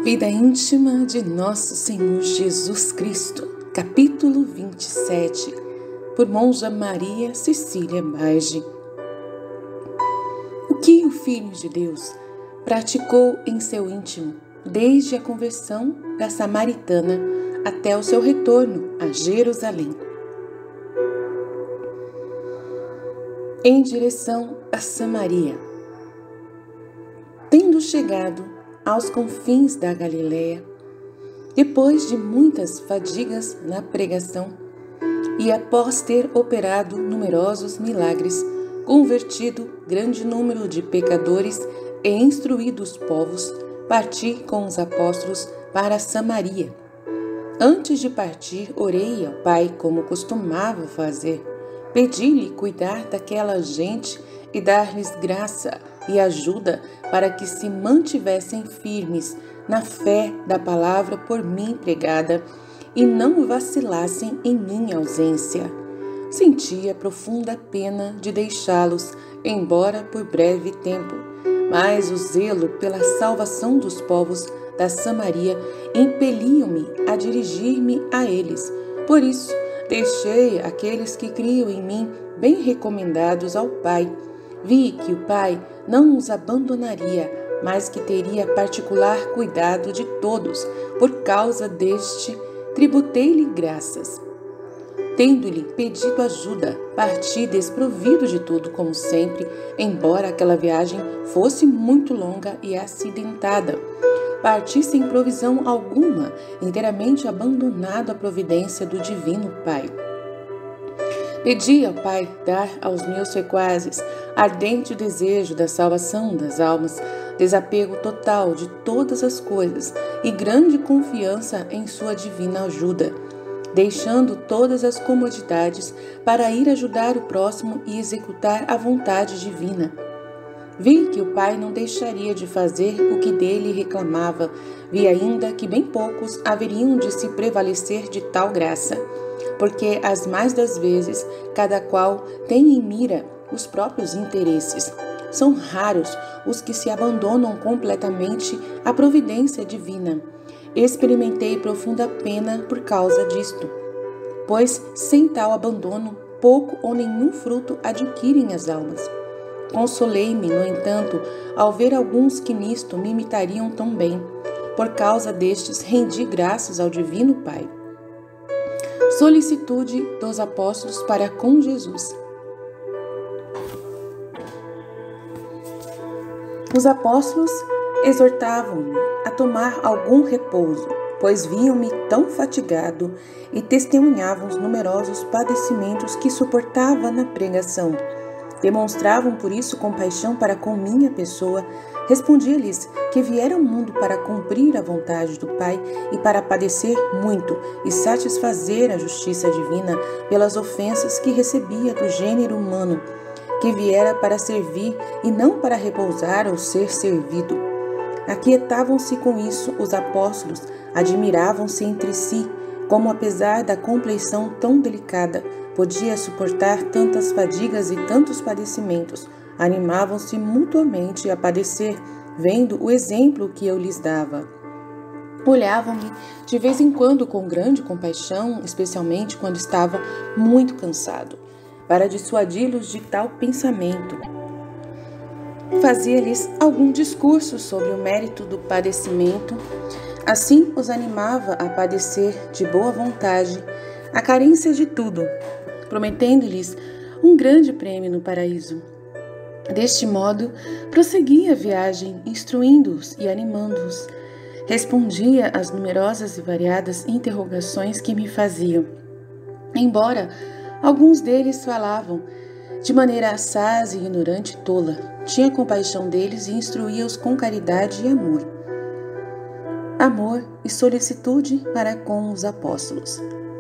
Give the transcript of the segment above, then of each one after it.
Vida íntima de Nosso Senhor Jesus Cristo, capítulo 27, por Monja Maria Cecília Bage. O que o Filho de Deus praticou em seu íntimo, desde a conversão da samaritana até o seu retorno a Jerusalém. Em direção a Samaria. Tendo chegado aos confins da Galiléia, depois de muitas fadigas na pregação, e após ter operado numerosos milagres, convertido grande número de pecadores e instruído os povos, parti com os apóstolos para Samaria. Antes de partir, orei ao Pai como costumava fazer. Pedi-lhe cuidar daquela gente e dar-lhes graça e ajuda para que se mantivessem firmes na fé da palavra por mim pregada e não vacilassem em minha ausência. Sentia profunda pena de deixá-los, embora por breve tempo, mas o zelo pela salvação dos povos da Samaria impeliam-me a dirigir-me a eles. Por isso, deixei aqueles que criam em mim bem recomendados ao Pai. Vi que o Pai não os abandonaria, mas que teria particular cuidado de todos. Por causa deste, tributei-lhe graças. Tendo-lhe pedido ajuda, parti desprovido de tudo, como sempre, embora aquela viagem fosse muito longa e acidentada. Parti sem provisão alguma, inteiramente abandonado à providência do Divino Pai. Pedi ao Pai dar aos meus sequazes ardente desejo da salvação das almas, desapego total de todas as coisas e grande confiança em sua divina ajuda, deixando todas as comodidades para ir ajudar o próximo e executar a vontade divina. Vi que o Pai não deixaria de fazer o que dele reclamava. Vi ainda que bem poucos haveriam de se prevalecer de tal graça, porque as mais das vezes cada qual tem em mira os próprios interesses. São raros os que se abandonam completamente à providência divina. Experimentei profunda pena por causa disto, pois sem tal abandono pouco ou nenhum fruto adquirem as almas. Consolei-me, no entanto, ao ver alguns que nisto me imitariam tão bem. Por causa destes, rendi graças ao Divino Pai. Solicitude dos apóstolos para com Jesus. Os apóstolos exortavam-me a tomar algum repouso, pois viam-me tão fatigado e testemunhavam os numerosos padecimentos que suportava na pregação. Demonstravam por isso compaixão para com minha pessoa. Respondia-lhes que viera ao mundo para cumprir a vontade do Pai e para padecer muito e satisfazer a justiça divina pelas ofensas que recebia do gênero humano, que viera para servir e não para repousar ou ser servido. Aquietavam-se com isso os apóstolos, admiravam-se entre si, como apesar da compleição tão delicada, podia suportar tantas fadigas e tantos padecimentos. Animavam-se mutuamente a padecer, vendo o exemplo que eu lhes dava. Olhavam-me de vez em quando com grande compaixão, especialmente quando estava muito cansado, para dissuadi-los de tal pensamento. Fazia-lhes algum discurso sobre o mérito do padecimento. Assim os animava a padecer de boa vontade a carência de tudo, prometendo-lhes um grande prêmio no paraíso. Deste modo, prosseguia a viagem, instruindo-os e animando-os. Respondia às numerosas e variadas interrogações que me faziam. Embora alguns deles falavam de maneira assaz, ignorante e tola, tinha compaixão deles e instruía-os com caridade e amor. Amor e solicitude para com os apóstolos.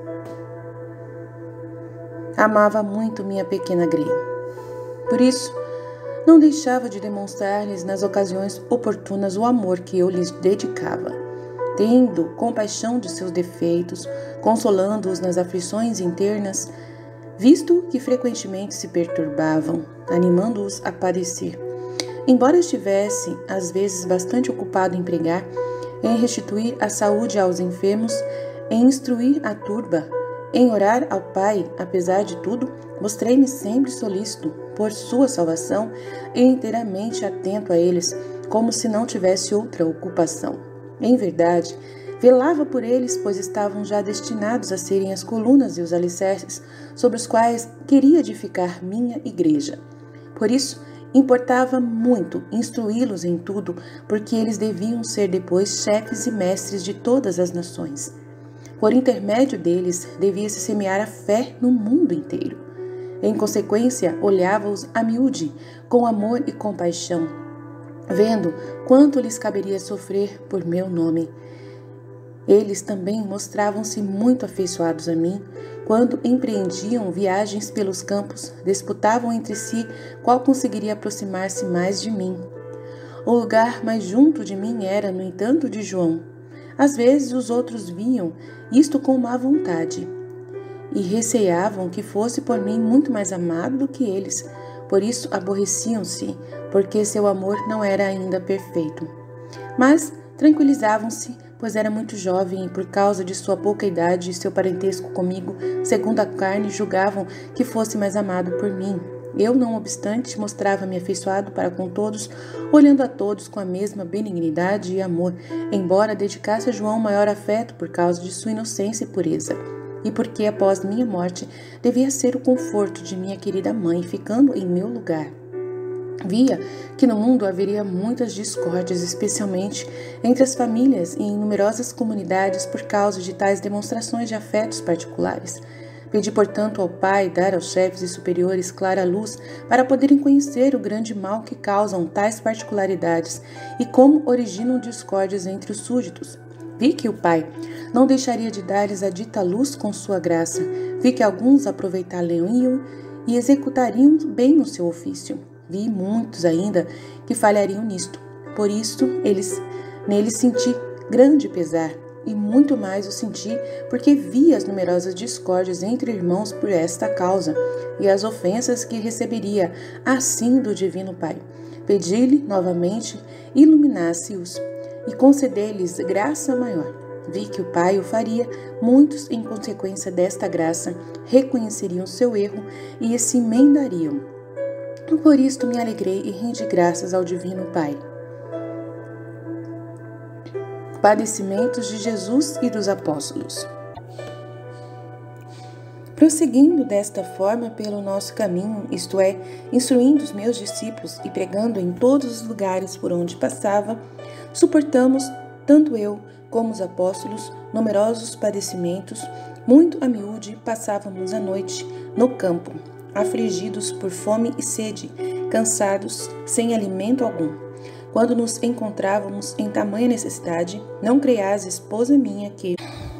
Amava muito minha pequena Grey. Por isso, não deixava de demonstrar-lhes nas ocasiões oportunas o amor que eu lhes dedicava, tendo compaixão de seus defeitos, consolando-os nas aflições internas, visto que frequentemente se perturbavam, animando-os a padecer. Embora estivesse, às vezes, bastante ocupado em pregar, em restituir a saúde aos enfermos, em instruir a turba, em orar ao Pai. Apesar de tudo, mostrei-me sempre solícito por sua salvação e inteiramente atento a eles, como se não tivesse outra ocupação. Em verdade, velava por eles, pois estavam já destinados a serem as colunas e os alicerces sobre os quais queria edificar minha igreja. Por isso, importava muito instruí-los em tudo, porque eles deviam ser depois chefes e mestres de todas as nações. Por intermédio deles, devia-se semear a fé no mundo inteiro. Em consequência, olhava-os a miúde, com amor e compaixão, vendo quanto lhes caberia sofrer por meu nome. Eles também mostravam-se muito afeiçoados a mim. Quando empreendiam viagens pelos campos, disputavam entre si qual conseguiria aproximar-se mais de mim. O lugar mais junto de mim era, no entanto, de João. Às vezes os outros vinham isto com má vontade e receavam que fosse por mim muito mais amado do que eles. Por isso aborreciam-se, porque seu amor não era ainda perfeito. Mas tranquilizavam-se, pois era muito jovem e por causa de sua pouca idade e seu parentesco comigo, segundo a carne, julgavam que fosse mais amado por mim. Eu, não obstante, mostrava-me afeiçoado para com todos, olhando a todos com a mesma benignidade e amor, embora dedicasse a João maior afeto por causa de sua inocência e pureza, e porque após minha morte devia ser o conforto de minha querida mãe, ficando em meu lugar. Via que no mundo haveria muitas discórdias, especialmente entre as famílias e em numerosas comunidades por causa de tais demonstrações de afetos particulares. Pedi, portanto, ao Pai dar aos chefes e superiores clara luz para poderem conhecer o grande mal que causam tais particularidades e como originam discórdias entre os súditos. Vi que o Pai não deixaria de dar-lhes a dita luz com sua graça. Vi que alguns aproveitariam e executariam bem o seu ofício. Vi muitos ainda que falhariam nisto. Por isso, neles senti grande pesar, e muito mais o senti porque vi as numerosas discórdias entre irmãos por esta causa, e as ofensas que receberia assim do Divino Pai. Pedi-lhe novamente iluminasse-os e conceder-lhes graça maior. Vi que o Pai o faria, muitos, em consequência desta graça, reconheceriam seu erro e se emendariam. Por isto me alegrei e rendi graças ao Divino Pai. Padecimentos de Jesus e dos Apóstolos. Prosseguindo desta forma pelo nosso caminho, isto é, instruindo os meus discípulos e pregando em todos os lugares por onde passava, suportamos, tanto eu como os apóstolos, numerosos padecimentos. Muito a miúde passávamos a noite no campo, afligidos por fome e sede, cansados, sem alimento algum. Quando nos encontrávamos em tamanha necessidade, não creias, esposa minha, que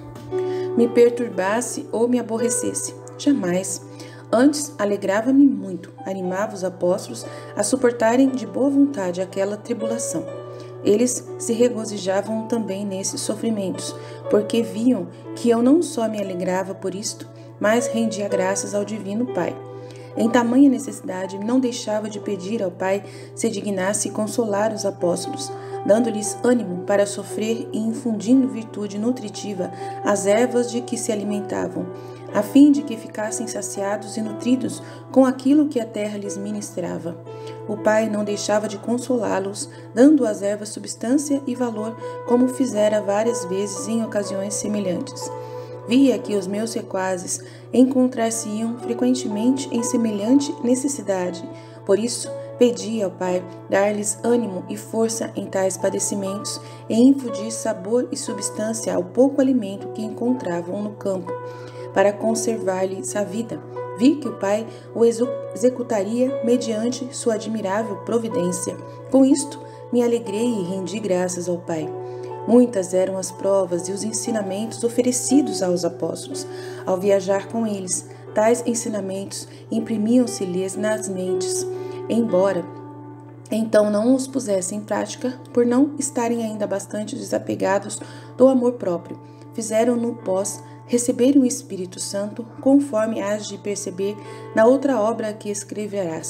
me perturbasse ou me aborrecesse. Jamais. Antes, alegrava-me muito, animava os apóstolos a suportarem de boa vontade aquela tribulação. Eles se regozijavam também nesses sofrimentos, porque viam que eu não só me alegrava por isto, mas rendia graças ao Divino Pai. Em tamanha necessidade, não deixava de pedir ao Pai se dignasse consolar os apóstolos, dando-lhes ânimo para sofrer e infundindo virtude nutritiva às ervas de que se alimentavam, a fim de que ficassem saciados e nutridos com aquilo que a terra lhes ministrava. O Pai não deixava de consolá-los, dando às ervas substância e valor, como fizera várias vezes em ocasiões semelhantes. Via que os meus sequazes encontrar-se-iam frequentemente em semelhante necessidade. Por isso, pedi ao Pai dar-lhes ânimo e força em tais padecimentos e infundir sabor e substância ao pouco alimento que encontravam no campo, para conservar-lhes a vida. Vi que o Pai o executaria mediante sua admirável providência. Com isto, me alegrei e rendi graças ao Pai. Muitas eram as provas e os ensinamentos oferecidos aos apóstolos. Ao viajar com eles, tais ensinamentos imprimiam-se-lhes nas mentes, embora então não os pusessem em prática, por não estarem ainda bastante desapegados do amor próprio. Fizeram-no pós receberem o Espírito Santo, conforme hás de perceber na outra obra que escreverás.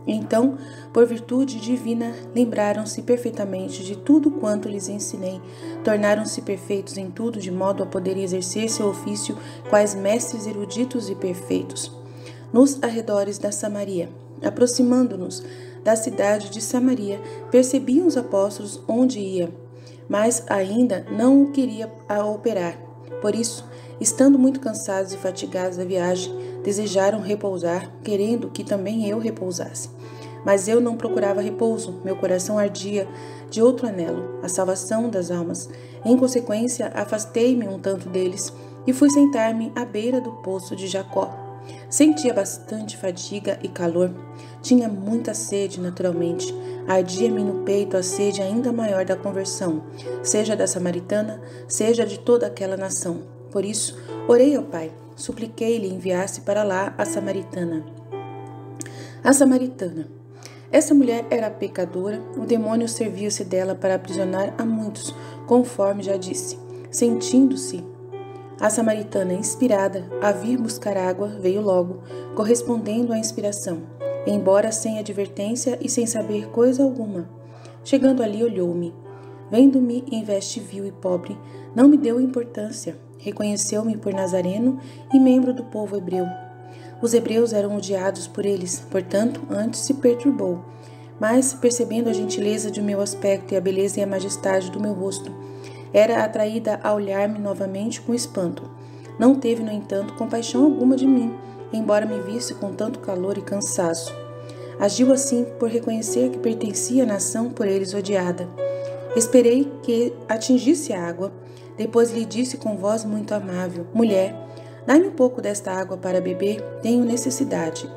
Então, por virtude divina, lembraram-se perfeitamente de tudo quanto lhes ensinei, tornaram-se perfeitos em tudo, de modo a poderem exercer seu ofício quais mestres eruditos e perfeitos. Nos arredores da Samaria, aproximando-nos da cidade de Samaria, percebiam os apóstolos onde ia, mas ainda não o queria operar. Por isso, estando muito cansados e fatigados da viagem, desejaram repousar, querendo que também eu repousasse. Mas eu não procurava repouso, meu coração ardia de outro anelo, a salvação das almas. Em consequência, afastei-me um tanto deles e fui sentar-me à beira do poço de Jacó. Sentia bastante fadiga e calor. Tinha muita sede, naturalmente. Ardia-me no peito a sede ainda maior da conversão, seja da samaritana, seja de toda aquela nação. Por isso, orei ao Pai, supliquei-lhe enviasse para lá a samaritana. A samaritana. Essa mulher era pecadora, o demônio servia-se dela para aprisionar a muitos, conforme já disse. Sentindo-se a samaritana inspirada a vir buscar água, veio logo, correspondendo à inspiração, embora sem advertência e sem saber coisa alguma. Chegando ali, olhou-me. Vendo-me em veste vil e pobre, não me deu importância. Reconheceu-me por nazareno e membro do povo hebreu. Os hebreus eram odiados por eles, portanto, antes se perturbou. Mas, percebendo a gentileza de meu aspecto e a beleza e a majestade do meu rosto, era atraída a olhar-me novamente com espanto. Não teve, no entanto, compaixão alguma de mim, embora me visse com tanto calor e cansaço. Agiu assim por reconhecer que pertencia à nação por eles odiada. Esperei que atingisse a água. Depois lhe disse com voz muito amável: Mulher, dá-me um pouco desta água para beber, tenho necessidade.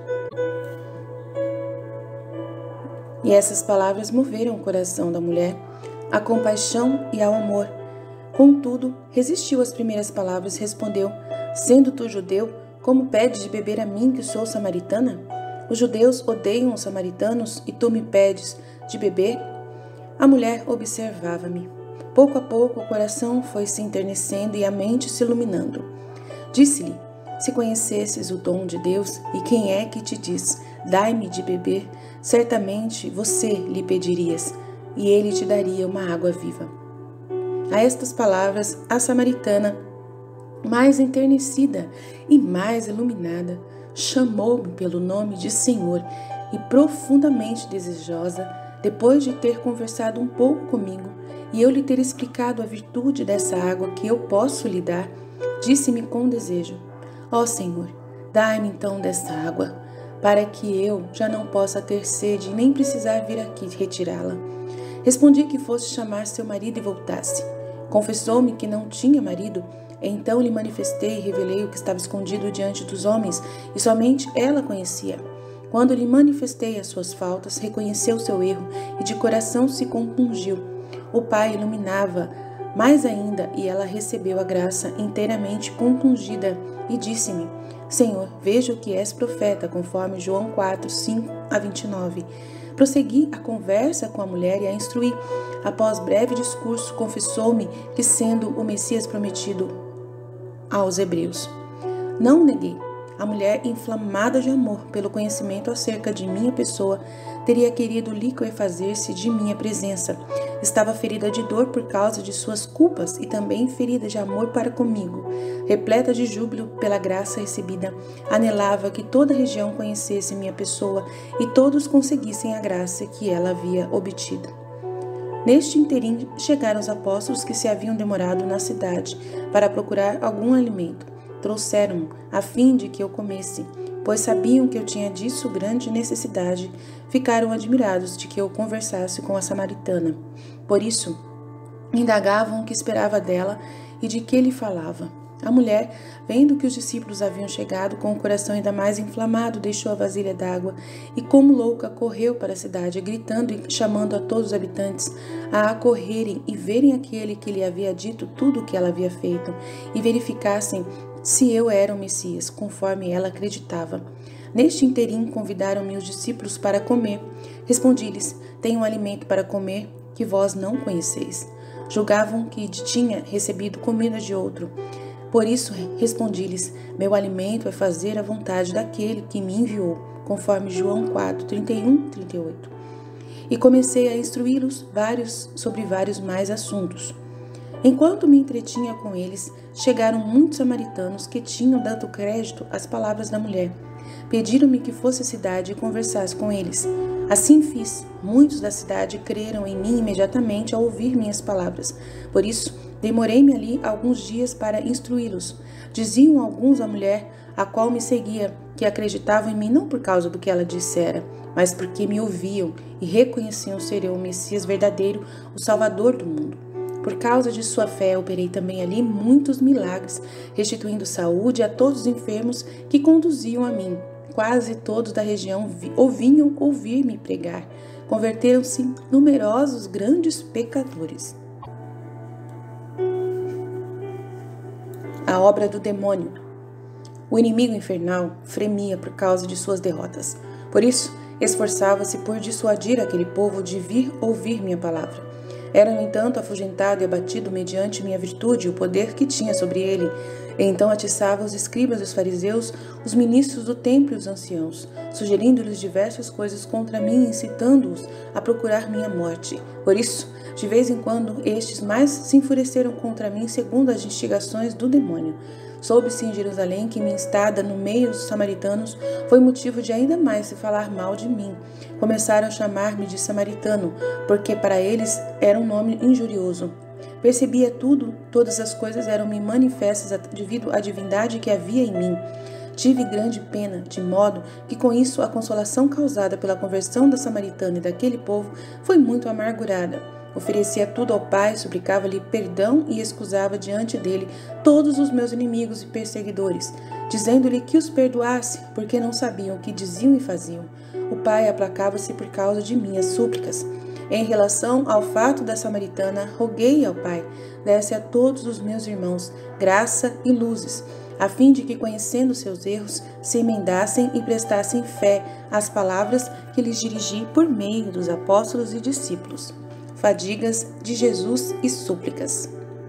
E essas palavras moveram o coração da mulher à compaixão e ao amor. Contudo, resistiu às primeiras palavras e respondeu: Sendo tu judeu, como pedes de beber a mim que sou samaritana? Os judeus odeiam os samaritanos e tu me pedes de beber? A mulher observava-me. Pouco a pouco o coração foi se enternecendo e a mente se iluminando. Disse-lhe: Se conhecesses o dom de Deus e quem é que te diz, dai-me de beber, certamente você lhe pedirias, e ele te daria uma água viva. A estas palavras, a samaritana, mais enternecida e mais iluminada, chamou-me pelo nome de Senhor e profundamente desejosa, depois de ter conversado um pouco comigo e eu lhe ter explicado a virtude dessa água que eu posso lhe dar, disse-me com desejo: Ó Senhor, dai-me então desta água, para que eu já não possa ter sede e nem precisar vir aqui retirá-la. Respondi que fosse chamar seu marido e voltasse. Confessou-me que não tinha marido. Então lhe manifestei e revelei o que estava escondido diante dos homens, e somente ela conhecia. Quando lhe manifestei as suas faltas, reconheceu seu erro e de coração se compungiu. O Pai iluminava mais ainda, e ela recebeu a graça inteiramente compungida e disse-me: Senhor, vejo que és profeta, conforme João 4, 5 a 29. Prossegui a conversa com a mulher e a instruí. Após breve discurso, confessou-me que, sendo o Messias prometido aos hebreus, não neguei. A mulher, inflamada de amor pelo conhecimento acerca de minha pessoa, teria querido liquefazer-se de minha presença. Estava ferida de dor por causa de suas culpas e também ferida de amor para comigo. Repleta de júbilo pela graça recebida, anelava que toda a região conhecesse minha pessoa e todos conseguissem a graça que ela havia obtido. Neste interim, chegaram os apóstolos que se haviam demorado na cidade para procurar algum alimento. Trouxeram-me a fim de que eu comesse, pois sabiam que eu tinha disso grande necessidade. Ficaram admirados de que eu conversasse com a samaritana. Por isso, indagavam o que esperava dela e de que lhe falava. A mulher, vendo que os discípulos haviam chegado, com o coração ainda mais inflamado, deixou a vasilha d'água e, como louca, correu para a cidade, gritando e chamando a todos os habitantes a acorrerem e verem aquele que lhe havia dito tudo o que ela havia feito e verificassem se eu era o Messias, conforme ela acreditava. Neste interim, convidaram-me os discípulos para comer. Respondi-lhes: tenho um alimento para comer que vós não conheceis. Julgavam que tinha recebido comida de outro. Por isso respondi-lhes: meu alimento é fazer a vontade daquele que me enviou, conforme João 4, 31 e 38. E comecei a instruí-los sobre vários mais assuntos. Enquanto me entretinha com eles, chegaram muitos samaritanos que tinham dado crédito às palavras da mulher. Pediram-me que fosse à cidade e conversasse com eles. Assim fiz. Muitos da cidade creram em mim imediatamente ao ouvir minhas palavras. Por isso, demorei-me ali alguns dias para instruí-los. Diziam alguns à mulher, a qual me seguia, que acreditavam em mim não por causa do que ela dissera, mas porque me ouviam e reconheciam ser eu o Messias verdadeiro, o Salvador do mundo. Por causa de sua fé, operei também ali muitos milagres, restituindo saúde a todos os enfermos que conduziam a mim. Quase todos da região vinham ouvir-me pregar. Converteram-se numerosos grandes pecadores. A obra do demônio. O inimigo infernal fremia por causa de suas derrotas. Por isso, esforçava-se por dissuadir aquele povo de vir ouvir minha palavra. Era, no entanto, afugentado e abatido mediante minha virtude e o poder que tinha sobre ele. E então atiçava os escribas e os fariseus, os ministros do templo e os anciãos, sugerindo-lhes diversas coisas contra mim, incitando-os a procurar minha morte. Por isso, de vez em quando, estes mais se enfureceram contra mim segundo as instigações do demônio. Soube-se em Jerusalém que minha estada no meio dos samaritanos foi motivo de ainda mais se falar mal de mim. Começaram a chamar-me de samaritano, porque para eles era um nome injurioso. Percebia tudo, todas as coisas eram-me manifestas devido à divindade que havia em mim. Tive grande pena, de modo que com isso a consolação causada pela conversão da samaritana e daquele povo foi muito amargurada. Oferecia tudo ao Pai, suplicava-lhe perdão e excusava diante dele todos os meus inimigos e perseguidores, dizendo-lhe que os perdoasse, porque não sabiam o que diziam e faziam. O Pai aplacava-se por causa de minhas súplicas. Em relação ao fato da samaritana, roguei ao Pai, desse a todos os meus irmãos graça e luzes, a fim de que, conhecendo seus erros, se emendassem e prestassem fé às palavras que lhes dirigi por meio dos apóstolos e discípulos. Fadigas de Jesus e súplicas.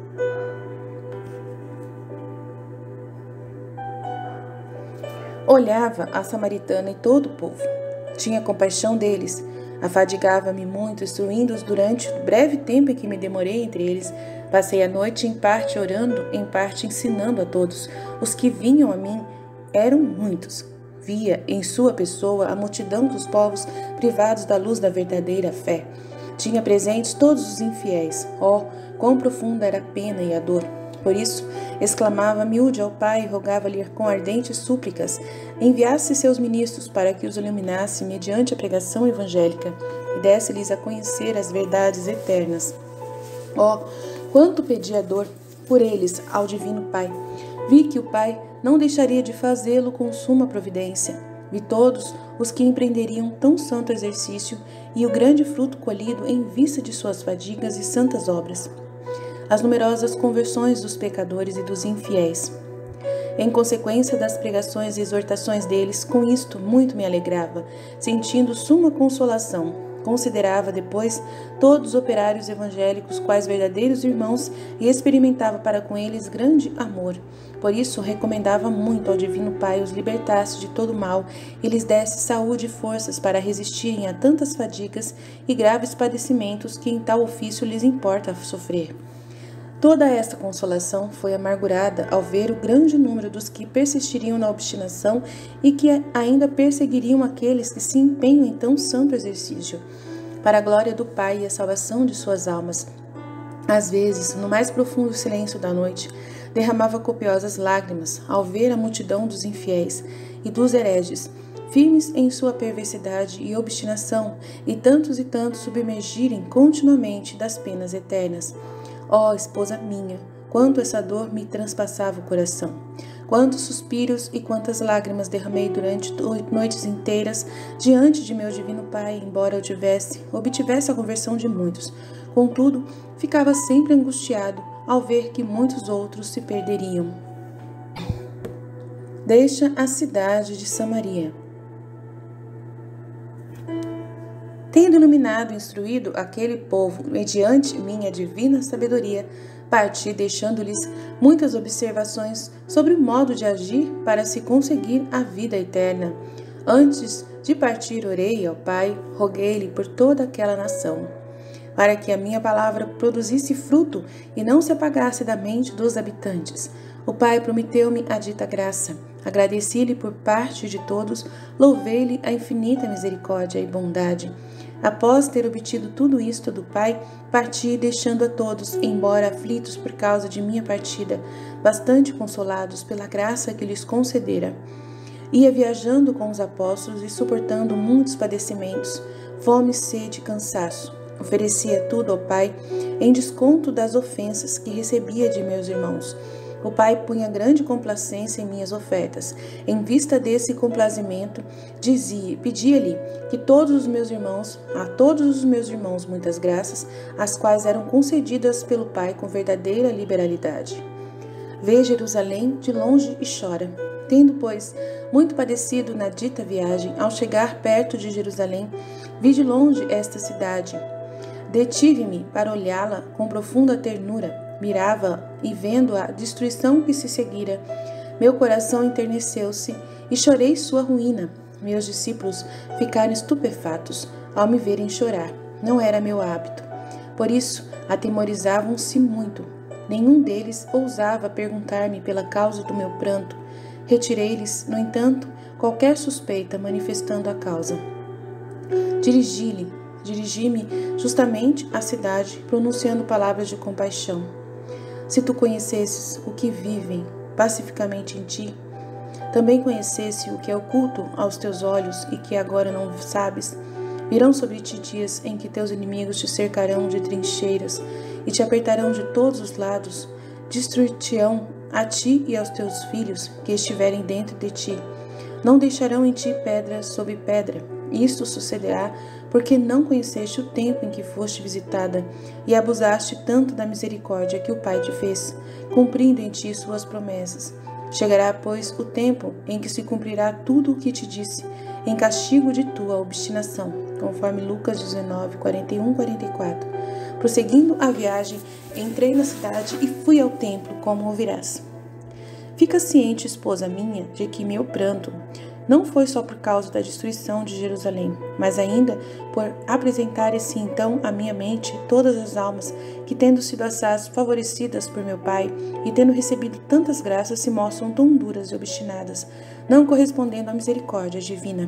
Olhava a samaritana e todo o povo. Tinha compaixão deles. Afadigava-me muito, instruindo-os durante o breve tempo em que me demorei entre eles. Passei a noite em parte orando, em parte ensinando a todos. Os que vinham a mim eram muitos. Via em sua pessoa a multidão dos povos privados da luz da verdadeira fé. Tinha presentes todos os infiéis. Oh, quão profunda era a pena e a dor! Por isso, exclamava miúde ao Pai e rogava-lhe com ardentes súplicas, enviasse seus ministros para que os iluminasse mediante a pregação evangélica e desse-lhes a conhecer as verdades eternas. Oh, quanto pedi a dor por eles ao Divino Pai! Vi que o Pai não deixaria de fazê-lo com suma providência. Vi todos os que empreenderiam tão santo exercício e o grande fruto colhido em vista de suas fadigas e santas obras. As numerosas conversões dos pecadores e dos infiéis. Em consequência das pregações e exortações deles, com isto muito me alegrava, sentindo suma consolação. Considerava depois todos os operários evangélicos quais verdadeiros irmãos e experimentava para com eles grande amor. Por isso, recomendava muito ao Divino Pai os libertasse de todo mal e lhes desse saúde e forças para resistirem a tantas fadigas e graves padecimentos que em tal ofício lhes importa sofrer. Toda esta consolação foi amargurada ao ver o grande número dos que persistiriam na obstinação e que ainda perseguiriam aqueles que se empenham em tão santo exercício, para a glória do Pai e a salvação de suas almas. Às vezes, no mais profundo silêncio da noite, derramava copiosas lágrimas ao ver a multidão dos infiéis e dos hereges, firmes em sua perversidade e obstinação, e tantos submergirem continuamente das penas eternas. Ó, esposa minha, quanto essa dor me transpassava o coração! Quantos suspiros e quantas lágrimas derramei durante noites inteiras diante de meu Divino Pai, embora obtivesse a conversão de muitos. Contudo, ficava sempre angustiado ao ver que muitos outros se perderiam. Deixa a cidade de Samaria. Tendo iluminado e instruído aquele povo mediante minha divina sabedoria, parti deixando-lhes muitas observações sobre o modo de agir para se conseguir a vida eterna. Antes De partir, orei ao Pai, roguei-lhe por toda aquela nação, para que a minha palavra produzisse fruto e não se apagasse da mente dos habitantes. O Pai prometeu-me a dita graça. Agradeci-lhe por parte de todos, louvei-lhe a infinita misericórdia e bondade. Após ter obtido tudo isto do Pai, parti, deixando a todos, embora aflitos por causa de minha partida, bastante consolados pela graça que lhes concedera. Ia viajando com os apóstolos e suportando muitos padecimentos, fome, sede e cansaço. Oferecia tudo ao Pai, em desconto das ofensas que recebia de meus irmãos. O Pai punha grande complacência em minhas ofertas. Em vista desse complazimento, pedia-lhe que a todos os meus irmãos, muitas graças, as quais eram concedidas pelo Pai com verdadeira liberalidade. Vê Jerusalém de longe e chora. Tendo, pois, muito padecido na dita viagem, ao chegar perto de Jerusalém, vi de longe esta cidade. Detive-me para olhá-la com profunda ternura. Mirava e vendo a destruição que se seguira, meu coração enterneceu-se e chorei sua ruína. Meus discípulos ficaram estupefatos ao me verem chorar. Não era meu hábito. Por isso, atemorizavam-se muito. Nenhum deles ousava perguntar-me pela causa do meu pranto. Retirei-lhes, no entanto, qualquer suspeita, manifestando a causa. Dirigi-me justamente à cidade, pronunciando palavras de compaixão. Se tu conhecesses o que vivem pacificamente em ti, também conhecesse o que é oculto aos teus olhos e que agora não sabes, virão sobre ti dias em que teus inimigos te cercarão de trincheiras e te apertarão de todos os lados, destruir-te-ão a ti e aos teus filhos que estiverem dentro de ti. Não deixarão em ti pedra sobre pedra. Isto sucederá porque não conheceste o tempo em que foste visitada e abusaste tanto da misericórdia que o Pai te fez, cumprindo em ti suas promessas. Chegará, pois, o tempo em que se cumprirá tudo o que te disse, em castigo de tua obstinação, conforme Lucas 19, 41, 44. Prosseguindo a viagem, entrei na cidade e fui ao templo, como ouvirás. Fica ciente, esposa minha, de que meu pranto não foi só por causa da destruição de Jerusalém, mas ainda por apresentarem-se então à minha mente todas as almas que, tendo sido assaz favorecidas por meu Pai e tendo recebido tantas graças, se mostram tão duras e obstinadas, não correspondendo à misericórdia divina.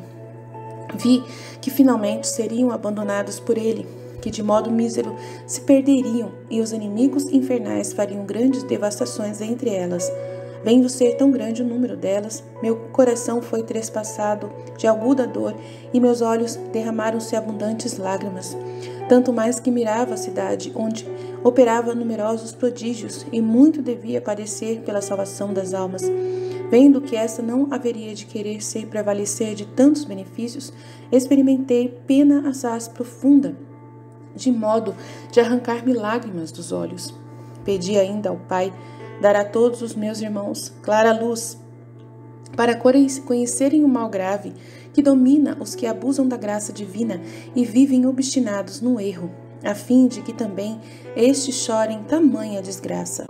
Vi que finalmente seriam abandonados por ele, que de modo mísero se perderiam e os inimigos infernais fariam grandes devastações entre elas. Vendo ser tão grande o número delas, meu coração foi trespassado de aguda dor e meus olhos derramaram-se abundantes lágrimas. Tanto mais que mirava a cidade, onde operava numerosos prodígios e muito devia padecer pela salvação das almas. Vendo que essa não haveria de querer se prevalecer de tantos benefícios, experimentei pena assaz profunda, de modo de arrancar-me lágrimas dos olhos. Pedi ainda ao Pai dar a todos os meus irmãos clara luz, para conhecerem o mal grave que domina os que abusam da graça divina e vivem obstinados no erro, a fim de que também estes chorem tamanha desgraça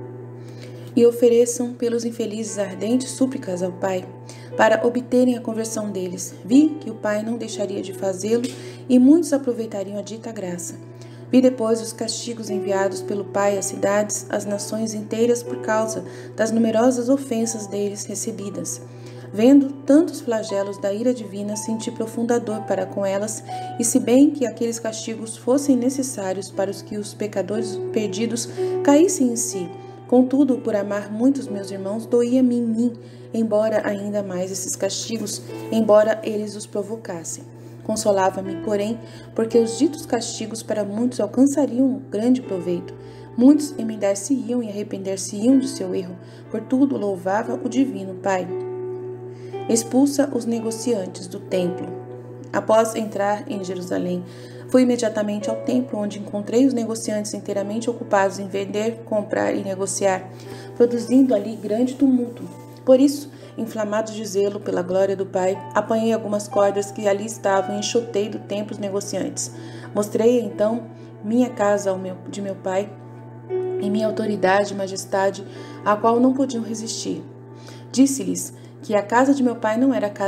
e ofereçam pelos infelizes ardentes súplicas ao Pai, para obterem a conversão deles. Vi que o Pai não deixaria de fazê-lo e muitos aproveitariam a dita graça. Vi depois os castigos enviados pelo Pai às cidades, às nações inteiras por causa das numerosas ofensas deles recebidas. Vendo tantos flagelos da ira divina, senti profunda dor para com elas, e se bem que aqueles castigos fossem necessários para que os pecadores perdidos caíssem em si, contudo, por amar muitos meus irmãos, doía-me em mim, embora ainda mais esses castigos, embora eles os provocassem. Consolava-me, porém, porque os ditos castigos para muitos alcançariam grande proveito. Muitos emendar-se-iam e arrepender-se-iam de seu erro. Por tudo, louvava o divino Pai. Expulsa os negociantes do templo. Após entrar em Jerusalém, fui imediatamente ao templo, onde encontrei os negociantes inteiramente ocupados em vender, comprar e negociar, produzindo ali grande tumulto. Por isso, inflamados de zelo pela glória do Pai, apanhei algumas cordas que ali estavam e enxotei do templo os negociantes. Mostrei então minha casa de meu Pai e minha autoridade e majestade, a qual não podiam resistir. Disse-lhes que a casa de meu Pai não era casa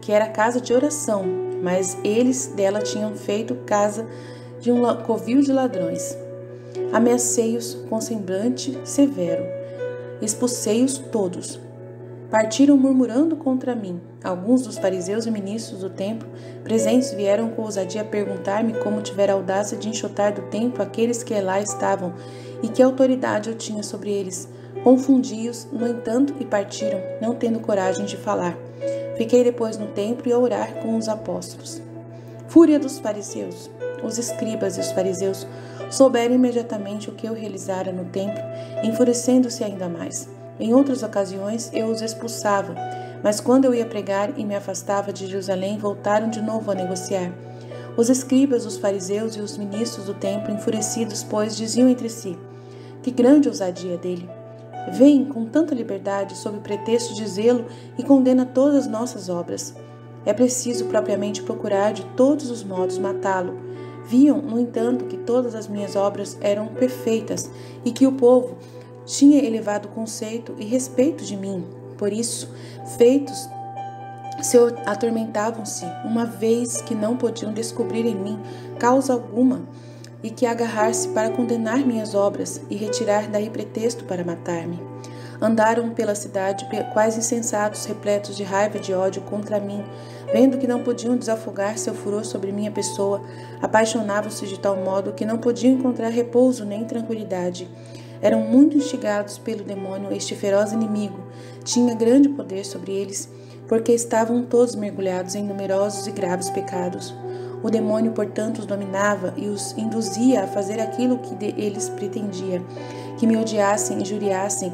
que era casa de oração, mas eles dela tinham feito casa de um covil de ladrões. Ameacei-os com semblante severo, expulsei-os todos. Partiram murmurando contra mim. Alguns dos fariseus e ministros do templo presentes vieram com ousadia perguntar-me como tivera a audácia de enxotar do templo aqueles que lá estavam e que autoridade eu tinha sobre eles. Confundi-os, no entanto, e partiram, não tendo coragem de falar. Fiquei depois no templo e a orar com os apóstolos. Fúria dos fariseus. Os escribas e os fariseus souberam imediatamente o que eu realizara no templo, enfurecendo-se ainda mais. Em outras ocasiões eu os expulsava, mas quando eu ia pregar e me afastava de Jerusalém, voltaram de novo a negociar. Os escribas, os fariseus e os ministros do templo, enfurecidos, pois, diziam entre si: que grande ousadia dele! Vem com tanta liberdade, sob pretexto de zelo, e condena todas as nossas obras. É preciso propriamente procurar de todos os modos matá-lo. Viam, no entanto, que todas as minhas obras eram perfeitas e que o povo tinha elevado conceito e respeito de mim. Por isso, feitos se atormentavam-se, uma vez que não podiam descobrir em mim causa alguma, e que agarrar-se para condenar minhas obras e retirar daí pretexto para matar-me. Andaram pela cidade quase insensatos, repletos de raiva e de ódio contra mim, vendo que não podiam desafogar seu furor sobre minha pessoa, apaixonavam-se de tal modo que não podiam encontrar repouso nem tranquilidade. Eram muito instigados pelo demônio, este feroz inimigo tinha grande poder sobre eles, porque estavam todos mergulhados em numerosos e graves pecados. O demônio, portanto, os dominava e os induzia a fazer aquilo que eles pretendia, que me odiassem, injuriassem,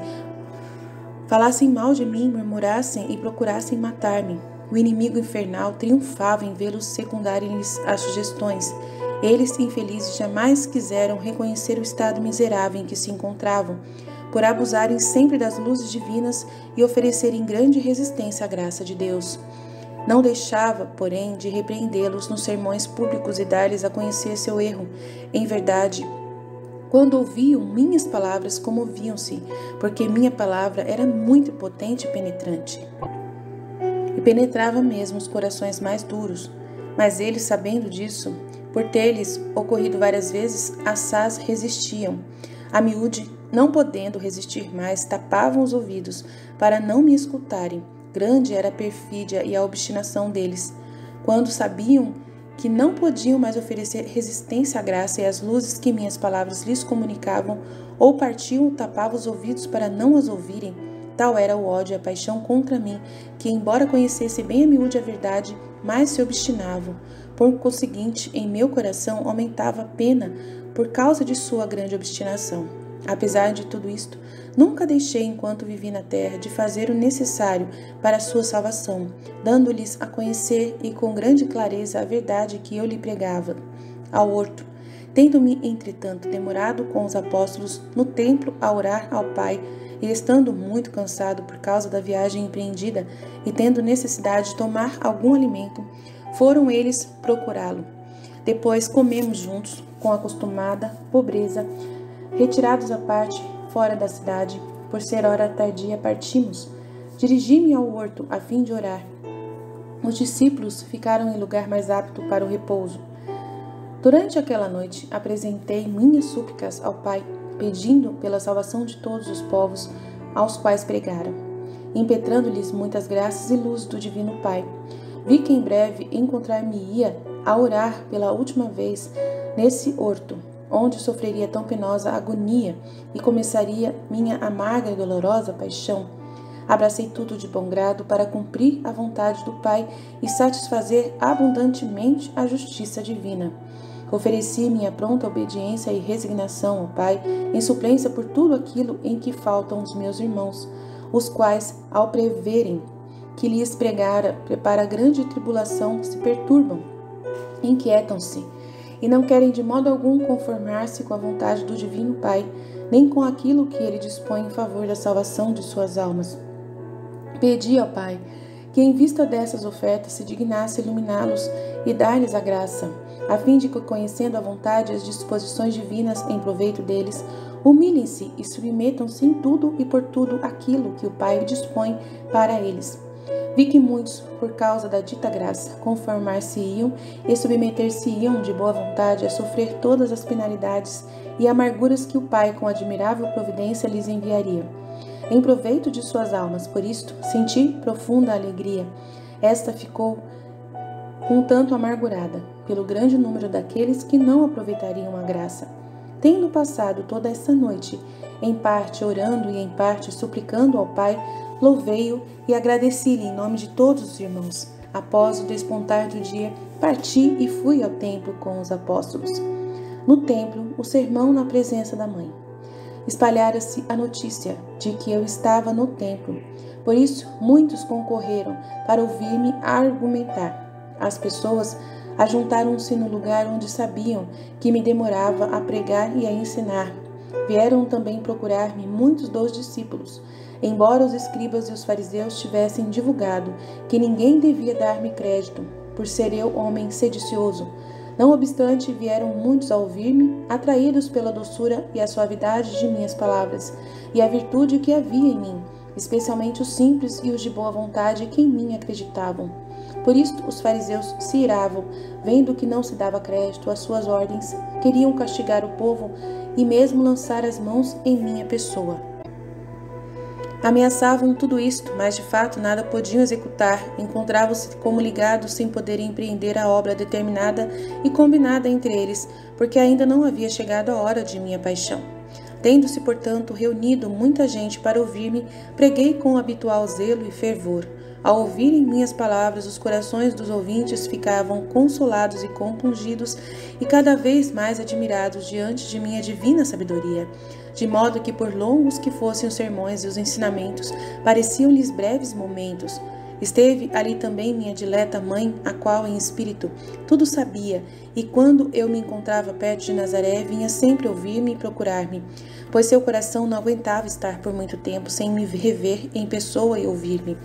falassem mal de mim, murmurassem e procurassem matar-me. O inimigo infernal triunfava em vê-los secundarem-lhes as sugestões. Eles, infelizes, jamais quiseram reconhecer o estado miserável em que se encontravam, por abusarem sempre das luzes divinas e oferecerem grande resistência à graça de Deus. Não deixava, porém, de repreendê-los nos sermões públicos e dar-lhes a conhecer seu erro. Em verdade, quando ouviam minhas palavras, comoviam-se, porque minha palavra era muito potente e penetrante. E penetrava mesmo os corações mais duros. Mas eles, sabendo disso, por ter-lhes ocorrido várias vezes, assaz resistiam. A miúde, não podendo resistir mais, tapavam os ouvidos para não me escutarem. Grande era a perfídia e a obstinação deles. Quando sabiam que não podiam mais oferecer resistência à graça e às luzes que minhas palavras lhes comunicavam, ou partiam ou tapavam os ouvidos para não as ouvirem, tal era o ódio e a paixão contra mim, que, embora conhecesse bem a miúde a verdade, mais se obstinavam. Por conseguinte, em meu coração aumentava a pena por causa de sua grande obstinação. Apesar de tudo isto, nunca deixei, enquanto vivi na terra, de fazer o necessário para a sua salvação, dando-lhes a conhecer e com grande clareza a verdade que eu lhe pregava. Ao horto, tendo-me, entretanto, demorado com os apóstolos no templo a orar ao Pai, e estando muito cansado por causa da viagem empreendida e tendo necessidade de tomar algum alimento, foram eles procurá-lo. Depois comemos juntos, com a acostumada pobreza. Retirados à parte, fora da cidade, por ser hora tardia, partimos. Dirigi-me ao horto, a fim de orar. Os discípulos ficaram em lugar mais apto para o repouso. Durante aquela noite, apresentei minhas súplicas ao Pai, pedindo pela salvação de todos os povos aos quais pregaram, impetrando-lhes muitas graças e luz do Divino Pai. Vi que em breve encontrar-me-ia a orar pela última vez nesse horto, onde sofreria tão penosa agonia e começaria minha amarga e dolorosa paixão. Abracei tudo de bom grado para cumprir a vontade do Pai e satisfazer abundantemente a justiça divina. Ofereci minha pronta obediência e resignação ao Pai em suplência por tudo aquilo em que faltam os meus irmãos, os quais, ao preverem que lhes prepara grande tribulação, se perturbam, inquietam-se, e não querem de modo algum conformar-se com a vontade do Divino Pai, nem com aquilo que Ele dispõe em favor da salvação de suas almas. Pedi ao Pai que, em vista dessas ofertas, se dignasse iluminá-los e dar-lhes a graça, a fim de que, conhecendo a vontade e as disposições divinas em proveito deles, humilhem-se e submetam-se em tudo e por tudo aquilo que o Pai dispõe para eles. Vi que muitos, por causa da dita graça, conformar-se-iam e submeter-se-iam de boa vontade a sofrer todas as penalidades e amarguras que o Pai, com admirável providência, lhes enviaria, em proveito de suas almas. Por isto, senti profunda alegria. Esta ficou um tanto amargurada, pelo grande número daqueles que não aproveitariam a graça. Tendo passado toda esta noite, em parte orando e em parte suplicando ao Pai, louvei-o e agradeci-lhe em nome de todos os irmãos. Após o despontar do dia, parti e fui ao templo com os apóstolos. No templo, o sermão na presença da mãe. Espalhara-se a notícia de que eu estava no templo. Por isso, muitos concorreram para ouvir-me argumentar. As pessoas ajuntaram-se no lugar onde sabiam que me demorava a pregar e a ensinar. Vieram também procurar-me muitos dos discípulos, embora os escribas e os fariseus tivessem divulgado que ninguém devia dar-me crédito, por ser eu homem sedicioso. Não obstante, vieram muitos a ouvir-me, atraídos pela doçura e a suavidade de minhas palavras, e a virtude que havia em mim, especialmente os simples e os de boa vontade que em mim acreditavam. Por isto, os fariseus se iravam, vendo que não se dava crédito às suas ordens, queriam castigar o povo e mesmo lançar as mãos em minha pessoa. Ameaçavam tudo isto, mas de fato nada podiam executar, encontravam-se como ligados sem poderem empreender a obra determinada e combinada entre eles, porque ainda não havia chegado a hora de minha paixão. Tendo-se, portanto, reunido muita gente para ouvir-me, preguei com o habitual zelo e fervor. Ao ouvirem minhas palavras, os corações dos ouvintes ficavam consolados e compungidos e cada vez mais admirados diante de minha divina sabedoria, de modo que, por longos que fossem os sermões e os ensinamentos, pareciam-lhes breves momentos. Esteve ali também minha dileta mãe, a qual, em espírito, tudo sabia, e quando eu me encontrava perto de Nazaré, vinha sempre ouvir-me e procurar-me, pois seu coração não aguentava estar por muito tempo sem me rever em pessoa e ouvir-me.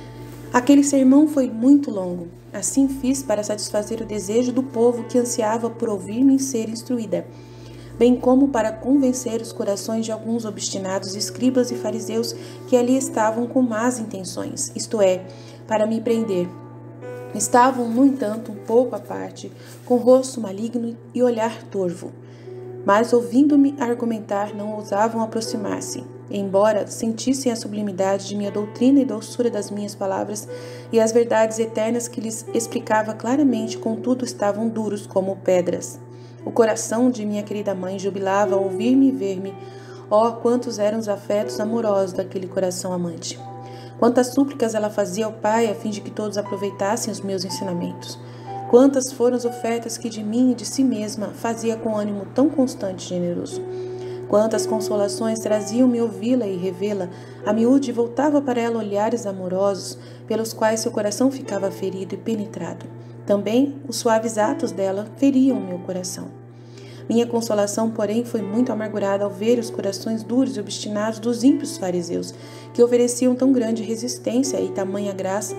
Aquele sermão foi muito longo. Assim fiz para satisfazer o desejo do povo que ansiava por ouvir-me e ser instruída, bem como para convencer os corações de alguns obstinados escribas e fariseus que ali estavam com más intenções, isto é, para me prender. Estavam, no entanto, um pouco à parte, com rosto maligno e olhar torvo. Mas, ouvindo-me argumentar, não ousavam aproximar-se, embora sentissem a sublimidade de minha doutrina e doçura das minhas palavras e as verdades eternas que lhes explicava claramente, contudo estavam duros como pedras. O coração de minha querida mãe jubilava ao ouvir-me e ver-me. Oh, quantos eram os afetos amorosos daquele coração amante! Quantas súplicas ela fazia ao Pai a fim de que todos aproveitassem os meus ensinamentos! Quantas foram as ofertas que de mim e de si mesma fazia com ânimo tão constante e generoso! Quantas consolações traziam-me ouvi-la e revê-la! A miúde voltava para ela olhares amorosos, pelos quais seu coração ficava ferido e penetrado. Também os suaves atos dela feriam meu coração. Minha consolação, porém, foi muito amargurada ao ver os corações duros e obstinados dos ímpios fariseus, que ofereciam tão grande resistência a tamanha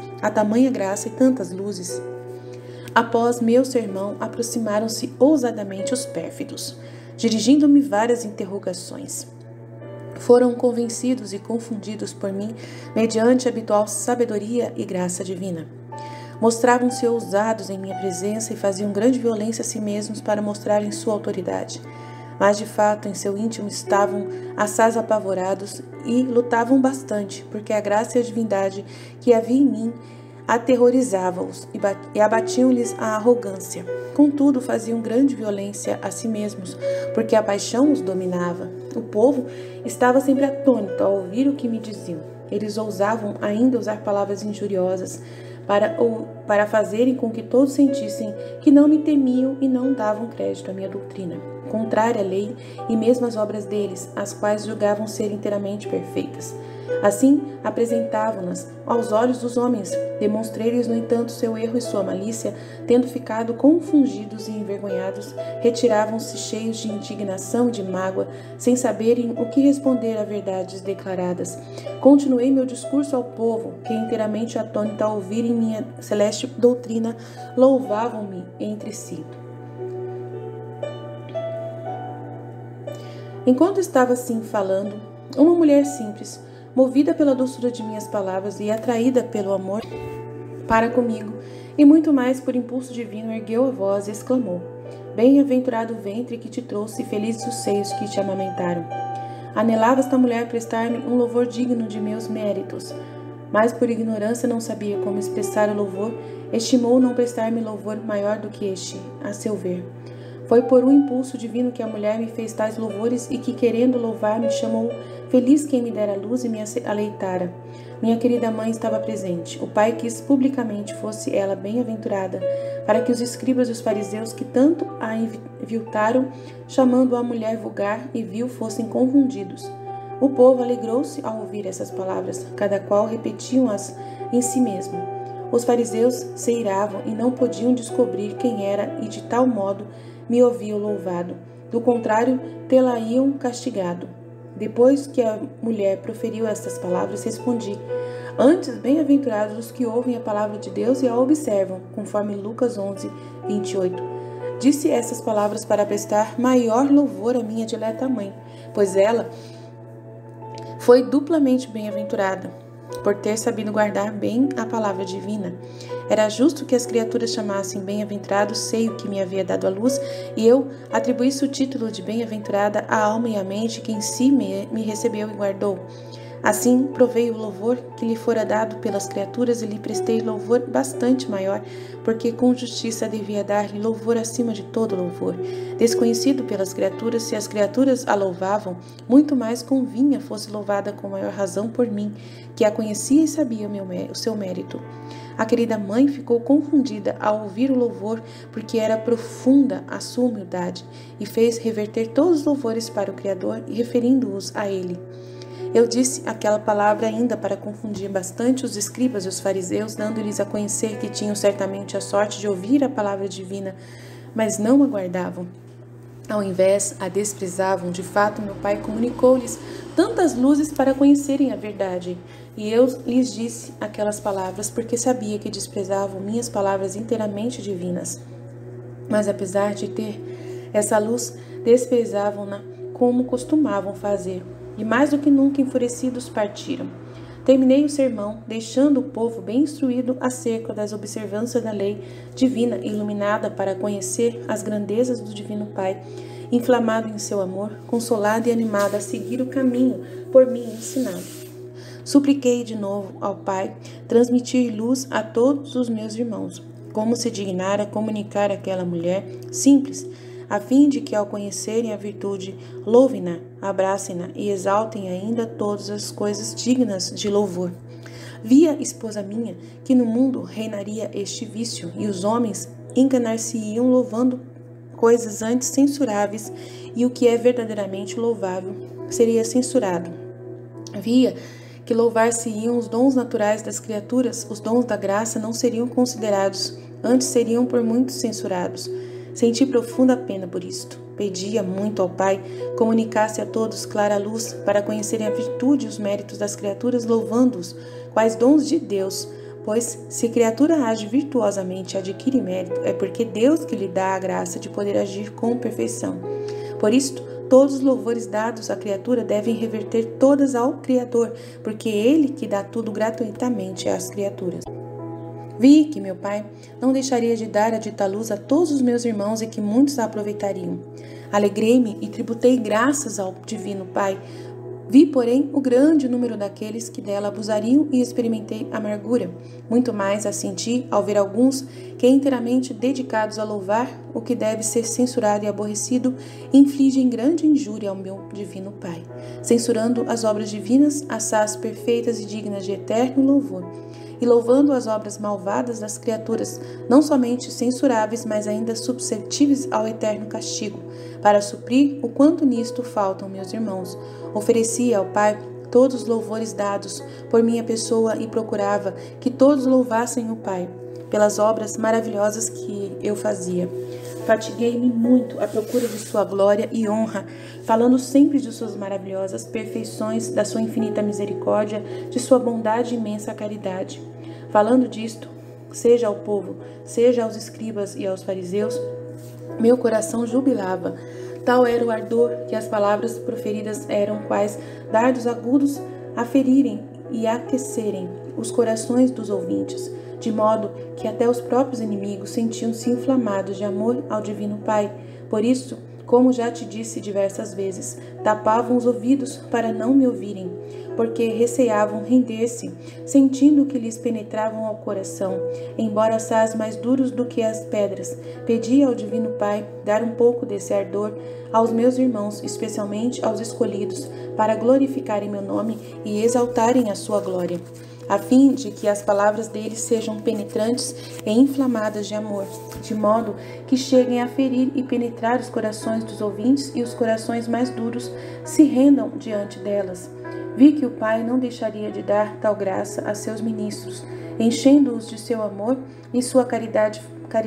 graça e tantas luzes. Após meu sermão, aproximaram-se ousadamente os pérfidos, dirigindo-me várias interrogações. Foram convencidos e confundidos por mim mediante a habitual sabedoria e graça divina. Mostravam-se ousados em minha presença e faziam grande violência a si mesmos para mostrarem sua autoridade. Mas, de fato, em seu íntimo estavam assaz apavorados e lutavam bastante, porque a graça e a divindade que havia em mim aterrorizavam-os e abatiam-lhes a arrogância. Contudo, faziam grande violência a si mesmos, porque a paixão os dominava. O povo estava sempre atônito ao ouvir o que me diziam. Eles ousavam ainda usar palavras injuriosas para fazerem com que todos sentissem que não me temiam e não davam crédito à minha doutrina, contrária à lei e mesmo às obras deles, as quais julgavam ser inteiramente perfeitas. Assim, apresentavam-nas aos olhos dos homens. Demonstrei-lhes, no entanto, seu erro e sua malícia, tendo ficado confundidos e envergonhados, retiravam-se cheios de indignação e de mágoa, sem saberem o que responder a verdades declaradas. Continuei meu discurso ao povo, que, inteiramente atônito ao ouvirem minha celeste doutrina, louvavam-me entre si. Enquanto estava assim falando, uma mulher simples, movida pela doçura de minhas palavras e atraída pelo amor para comigo, e muito mais por impulso divino, ergueu a voz e exclamou: Bem-aventurado o ventre que te trouxe, e felizes os seios que te amamentaram. Anelava esta mulher prestar-me um louvor digno de meus méritos, mas por ignorância não sabia como expressar o louvor, estimou não prestar-me louvor maior do que este, a seu ver. Foi por um impulso divino que a mulher me fez tais louvores e que, querendo louvar, me chamou feliz quem me dera luz e me aleitara. Minha querida mãe estava presente. O pai quis publicamente fosse ela bem-aventurada, para que os escribas e os fariseus que tanto a inviltaram, chamando a mulher vulgar e vil, fossem confundidos. O povo alegrou-se ao ouvir essas palavras, cada qual repetiam-as em si mesmo. Os fariseus se iravam e não podiam descobrir quem era, e de tal modo me ouviam louvado. Do contrário, tê-la-iam castigado. Depois que a mulher proferiu estas palavras, respondi: Antes, bem-aventurados os que ouvem a palavra de Deus e a observam, conforme Lucas 11, 28. Disse essas palavras para prestar maior louvor à minha dileta mãe, pois ela foi duplamente bem-aventurada, por ter sabido guardar bem a palavra divina. Era justo que as criaturas chamassem bem-aventurado o seio que me havia dado à luz, e eu atribuísse o título de bem-aventurada à alma e à mente que em si me recebeu e guardou. Assim, provei o louvor que lhe fora dado pelas criaturas e lhe prestei louvor bastante maior, porque com justiça devia dar-lhe louvor acima de todo louvor. Desconhecido pelas criaturas, se as criaturas a louvavam, muito mais convinha fosse louvada com maior razão por mim, que a conhecia e sabia o seu mérito. A querida mãe ficou confundida ao ouvir o louvor, porque era profunda a sua humildade, e fez reverter todos os louvores para o Criador, referindo-os a ele. Eu disse aquela palavra ainda para confundir bastante os escribas e os fariseus, dando-lhes a conhecer que tinham certamente a sorte de ouvir a palavra divina, mas não a guardavam. Ao invés, a desprezavam. De fato, meu pai comunicou-lhes tantas luzes para conhecerem a verdade. E eu lhes disse aquelas palavras porque sabia que desprezavam minhas palavras inteiramente divinas. Mas apesar de ter essa luz, desprezavam-na como costumavam fazer. E mais do que nunca enfurecidos partiram. Terminei o sermão, deixando o povo bem instruído acerca das observâncias da lei divina, iluminada para conhecer as grandezas do Divino Pai, inflamado em seu amor, consolado e animado a seguir o caminho por mim ensinado. Supliquei de novo ao Pai transmitir luz a todos os meus irmãos, como se dignara comunicar àquela mulher simples, a fim de que, ao conhecerem a virtude, louvem-na, abracem-na e exaltem ainda todas as coisas dignas de louvor. Via, esposa minha, que no mundo reinaria este vício, e os homens enganar-se-iam louvando coisas antes censuráveis, e o que é verdadeiramente louvável seria censurado. Via que louvar-se-iam os dons naturais das criaturas, os dons da graça não seriam considerados, antes seriam por muitos censurados. Senti profunda pena por isto. Pedia muito ao Pai comunicasse a todos clara luz para conhecerem a virtude e os méritos das criaturas, louvando-os, quais dons de Deus, pois se a criatura age virtuosamente e adquire mérito, é porque Deus que lhe dá a graça de poder agir com perfeição. Por isto, todos os louvores dados à criatura devem reverter todas ao Criador, porque é Ele que dá tudo gratuitamente às criaturas. Vi que meu pai não deixaria de dar a dita luz a todos os meus irmãos e que muitos a aproveitariam. Alegrei-me e tributei graças ao Divino Pai. Vi, porém, o grande número daqueles que dela abusariam e experimentei amargura. Muito mais a senti ao ver alguns que, inteiramente dedicados a louvar o que deve ser censurado e aborrecido, infligem grande injúria ao meu Divino Pai, censurando as obras divinas, assaz perfeitas e dignas de eterno louvor, e louvando as obras malvadas das criaturas, não somente censuráveis, mas ainda susceptíveis ao eterno castigo. Para suprir o quanto nisto faltam meus irmãos, oferecia ao Pai todos os louvores dados por minha pessoa e procurava que todos louvassem o Pai pelas obras maravilhosas que eu fazia. Fatiguei-me muito à procura de sua glória e honra, falando sempre de suas maravilhosas perfeições, da sua infinita misericórdia, de sua bondade e imensa caridade. Falando disto, seja ao povo, seja aos escribas e aos fariseus, meu coração jubilava. Tal era o ardor que as palavras proferidas eram quais dardos agudos a ferirem e aquecerem os corações dos ouvintes, de modo que até os próprios inimigos sentiam-se inflamados de amor ao Divino Pai. Por isso, como já te disse diversas vezes, tapavam os ouvidos para não me ouvirem, porque receavam render-se, sentindo que lhes penetravam ao coração, embora assaz mais duros do que as pedras. Pedi ao Divino Pai dar um pouco desse ardor aos meus irmãos, especialmente aos escolhidos, para glorificarem meu nome e exaltarem a sua glória, a fim de que as palavras deles sejam penetrantes e inflamadas de amor, de modo que cheguem a ferir e penetrar os corações dos ouvintes e os corações mais duros se rendam diante delas. Vi que o Pai não deixaria de dar tal graça a seus ministros, enchendo-os de seu amor e sua caridade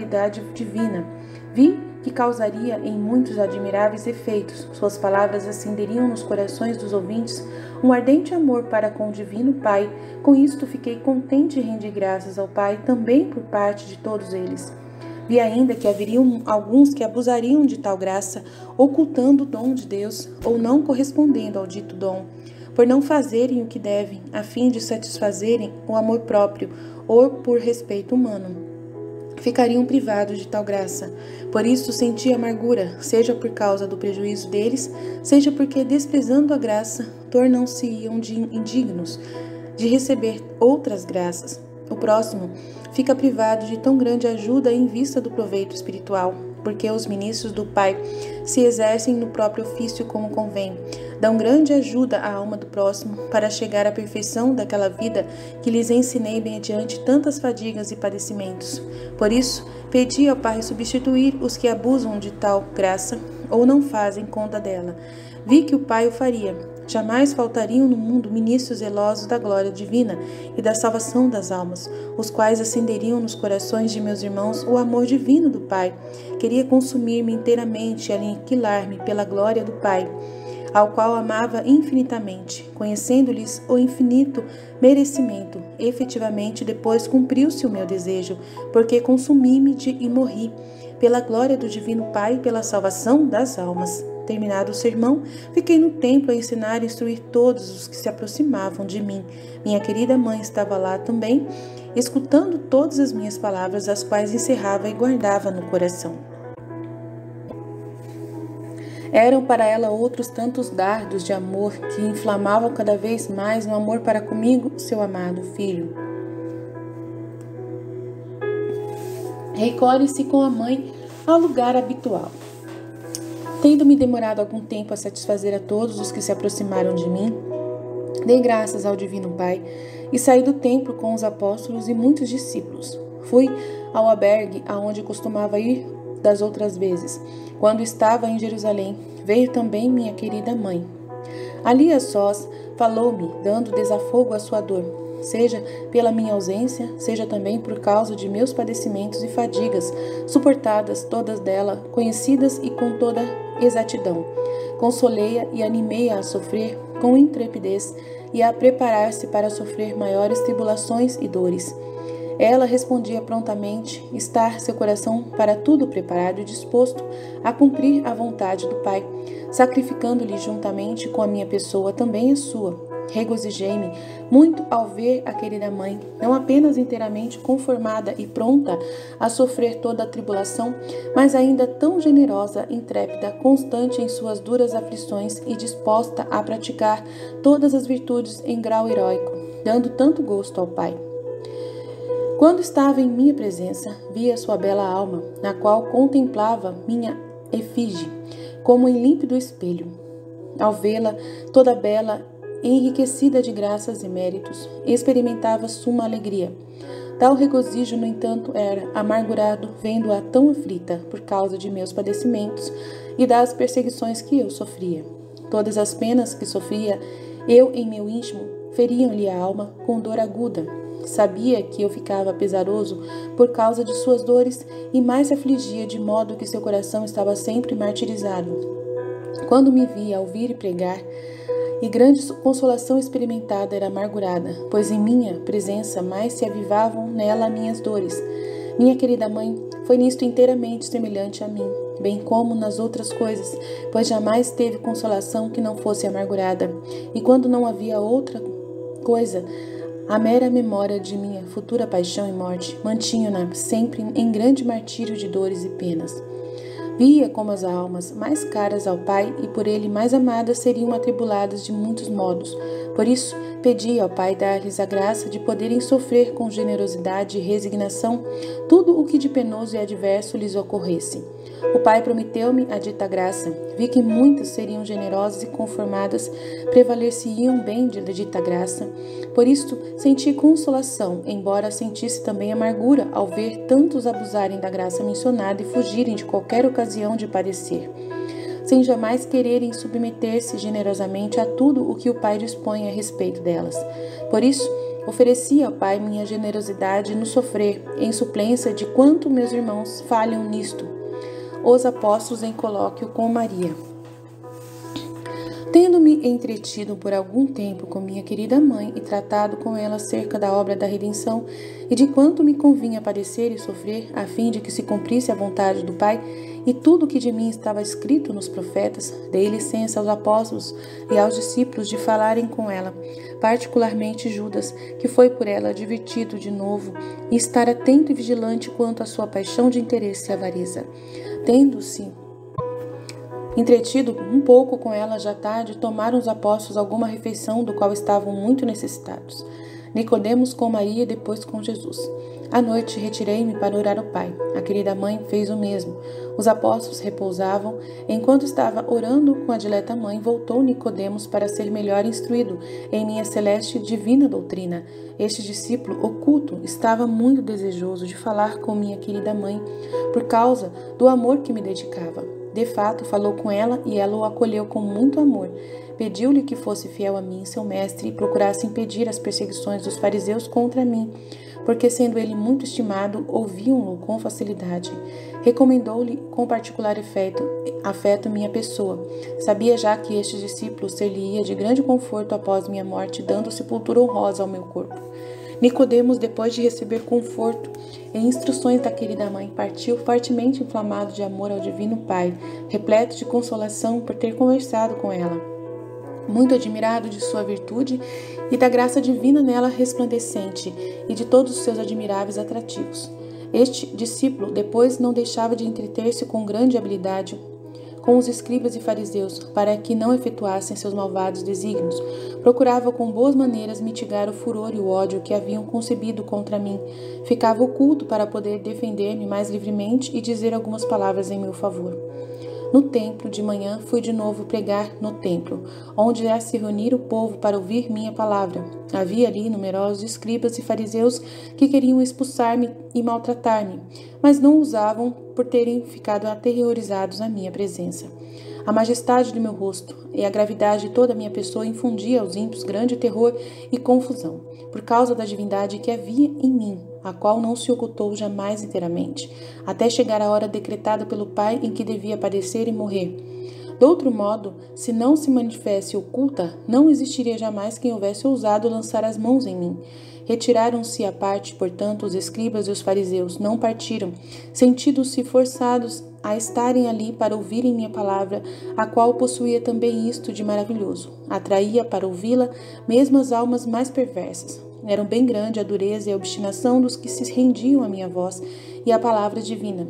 divina. Vi que causaria em muitos admiráveis efeitos. Suas palavras acenderiam nos corações dos ouvintes um ardente amor para com o Divino Pai. Com isto fiquei contente e rendi graças ao Pai também por parte de todos eles. Vi ainda que haveriam alguns que abusariam de tal graça, ocultando o dom de Deus ou não correspondendo ao dito dom, por não fazerem o que devem, a fim de satisfazerem o amor próprio ou por respeito humano. Ficariam privados de tal graça. Por isso senti amargura, seja por causa do prejuízo deles, seja porque, desprezando a graça, tornam-se-iam indignos de receber outras graças. O próximo fica privado de tão grande ajuda em vista do proveito espiritual, porque os ministros do Pai se exercem no próprio ofício como convém, dão grande ajuda à alma do próximo para chegar à perfeição daquela vida que lhes ensinei mediante tantas fadigas e padecimentos. Por isso, pedi ao Pai substituir os que abusam de tal graça ou não fazem conta dela. Vi que o Pai o faria. Jamais faltariam no mundo ministros zelosos da glória divina e da salvação das almas, os quais acenderiam nos corações de meus irmãos o amor divino do Pai. Queria consumir-me inteiramente e aniquilar-me pela glória do Pai, ao qual amava infinitamente, conhecendo-lhes o infinito merecimento. Efetivamente, depois cumpriu-se o meu desejo, porque consumi-me e morri, pela glória do Divino Pai e pela salvação das almas. Terminado o sermão, fiquei no templo a ensinar e instruir todos os que se aproximavam de mim. Minha querida mãe estava lá também, escutando todas as minhas palavras, as quais encerrava e guardava no coração. Eram para ela outros tantos dardos de amor que inflamavam cada vez mais no amor para comigo, seu amado filho. Recolhe-se com a mãe ao lugar habitual. Tendo-me demorado algum tempo a satisfazer a todos os que se aproximaram de mim, dei graças ao Divino Pai e saí do templo com os apóstolos e muitos discípulos. Fui ao albergue aonde costumava ir das outras vezes. Quando estava em Jerusalém, veio também minha querida mãe. Ali a sós, falou-me, dando desafogo à sua dor, seja pela minha ausência, seja também por causa de meus padecimentos e fadigas, suportadas todas dela, conhecidas e com toda exatidão. Consolei-a e animei-a a sofrer com intrepidez e a preparar-se para sofrer maiores tribulações e dores. Ela respondia prontamente, estar seu coração para tudo preparado e disposto a cumprir a vontade do Pai, sacrificando-lhe juntamente com a minha pessoa também a sua. Regozijei-me muito ao ver a querida mãe, não apenas inteiramente conformada e pronta a sofrer toda a tribulação, mas ainda tão generosa, intrépida, constante em suas duras aflições e disposta a praticar todas as virtudes em grau heróico, dando tanto gosto ao Pai. Quando estava em minha presença, via sua bela alma, na qual contemplava minha efígie, como em límpido espelho. Ao vê-la toda bela, enriquecida de graças e méritos, experimentava suma alegria. Tal regozijo, no entanto, era amargurado, vendo-a tão aflita por causa de meus padecimentos e das perseguições que eu sofria. Todas as penas que sofria, eu em meu íntimo, feriam-lhe a alma com dor aguda. Sabia que eu ficava pesaroso por causa de suas dores e mais se afligia, de modo que seu coração estava sempre martirizado. Quando me via ouvir e pregar, e grande consolação experimentada era amargurada, pois em minha presença mais se avivavam nela minhas dores. Minha querida mãe foi nisto inteiramente semelhante a mim, bem como nas outras coisas, pois jamais teve consolação que não fosse amargurada, e quando não havia outra coisa, a mera memória de minha futura paixão e morte mantinha-na sempre em grande martírio de dores e penas. Via como as almas mais caras ao Pai e por ele mais amadas seriam atribuladas de muitos modos. Por isso, pedi ao Pai dar-lhes a graça de poderem sofrer com generosidade e resignação tudo o que de penoso e adverso lhes ocorresse. O Pai prometeu-me a dita graça. Vi que muitas seriam generosas e conformadas, prevaler-se-iam bem de dita graça. Por isto, senti consolação, embora sentisse também amargura ao ver tantos abusarem da graça mencionada e fugirem de qualquer ocasião de padecer, sem jamais quererem submeter-se generosamente a tudo o que o Pai dispõe a respeito delas. Por isso, ofereci ao Pai minha generosidade no sofrer, em suplência de quanto meus irmãos falham nisto. Os apóstolos em colóquio com Maria. Tendo-me entretido por algum tempo com minha querida mãe e tratado com ela acerca da obra da redenção e de quanto me convinha padecer e sofrer, a fim de que se cumprisse a vontade do Pai, e tudo o que de mim estava escrito nos profetas, dei licença aos apóstolos e aos discípulos de falarem com ela, particularmente Judas, que foi por ela advertido de novo, e estar atento e vigilante quanto à sua paixão de interesse e avareza. Tendo-se entretido um pouco com ela já tarde, tomaram os apóstolos alguma refeição do qual estavam muito necessitados. Nicodemos com Maria e depois com Jesus. À noite retirei-me para orar ao Pai. A querida mãe fez o mesmo. Os apóstolos repousavam. Enquanto estava orando com a dileta mãe, voltou Nicodemos para ser melhor instruído em minha celeste e divina doutrina. Este discípulo oculto estava muito desejoso de falar com minha querida mãe, por causa do amor que me dedicava. De fato, falou com ela e ela o acolheu com muito amor. Pediu-lhe que fosse fiel a mim, seu mestre, e procurasse impedir as perseguições dos fariseus contra mim, porque, sendo ele muito estimado, ouviam-no com facilidade. Recomendou-lhe com particular afeto minha pessoa. Sabia já que este discípulo ser-lhe-ia de grande conforto após minha morte, dando sepultura honrosa ao meu corpo. Nicodemos, depois de receber conforto e instruções da querida mãe, partiu fortemente inflamado de amor ao divino Pai, repleto de consolação por ter conversado com ela, muito admirado de sua virtude e da graça divina nela resplandecente e de todos os seus admiráveis atrativos. Este discípulo depois não deixava de entreter-se com grande habilidade com os escribas e fariseus, para que não efetuassem seus malvados desígnios. Procurava com boas maneiras mitigar o furor e o ódio que haviam concebido contra mim. Ficava oculto para poder defender-me mais livremente e dizer algumas palavras em meu favor. No templo, de manhã, fui de novo pregar no templo, onde ia se reunir o povo para ouvir minha palavra. Havia ali numerosos escribas e fariseus que queriam expulsar-me e maltratar-me, mas não usavam por terem ficado aterrorizados à minha presença. A majestade do meu rosto e a gravidade de toda a minha pessoa infundia aos ímpios grande terror e confusão, por causa da divindade que havia em mim, a qual não se ocultou jamais inteiramente, até chegar a hora decretada pelo Pai em que devia padecer e morrer. De outro modo, se não se manifeste oculta, não existiria jamais quem houvesse ousado lançar as mãos em mim. Retiraram-se à parte, portanto, os escribas e os fariseus, não partiram, sentindo-se forçados a estarem ali para ouvirem minha palavra, a qual possuía também isto de maravilhoso. Atraía para ouvi-la mesmo as almas mais perversas. Eram bem grande a dureza e a obstinação dos que se rendiam à minha voz e à palavra divina.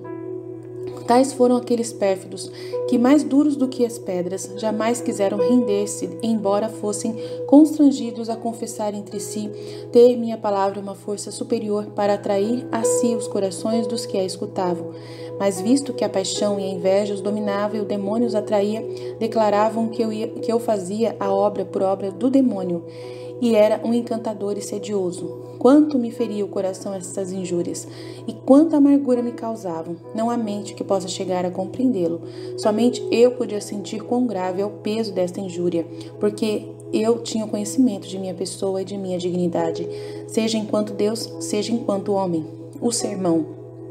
Tais foram aqueles pérfidos que, mais duros do que as pedras, jamais quiseram render-se, embora fossem constrangidos a confessar entre si ter minha palavra uma força superior para atrair a si os corações dos que a escutavam. Mas visto que a paixão e a inveja os dominava e o demônio os atraía, declaravam que eu fazia a obra por obra do demônio, e era um encantador e sedioso. Quanto me feria o coração essas injúrias, e quanta amargura me causavam. Não há mente que possa chegar a compreendê-lo. Somente eu podia sentir quão grave é o peso desta injúria, porque eu tinha conhecimento de minha pessoa e de minha dignidade, seja enquanto Deus, seja enquanto homem. O sermão.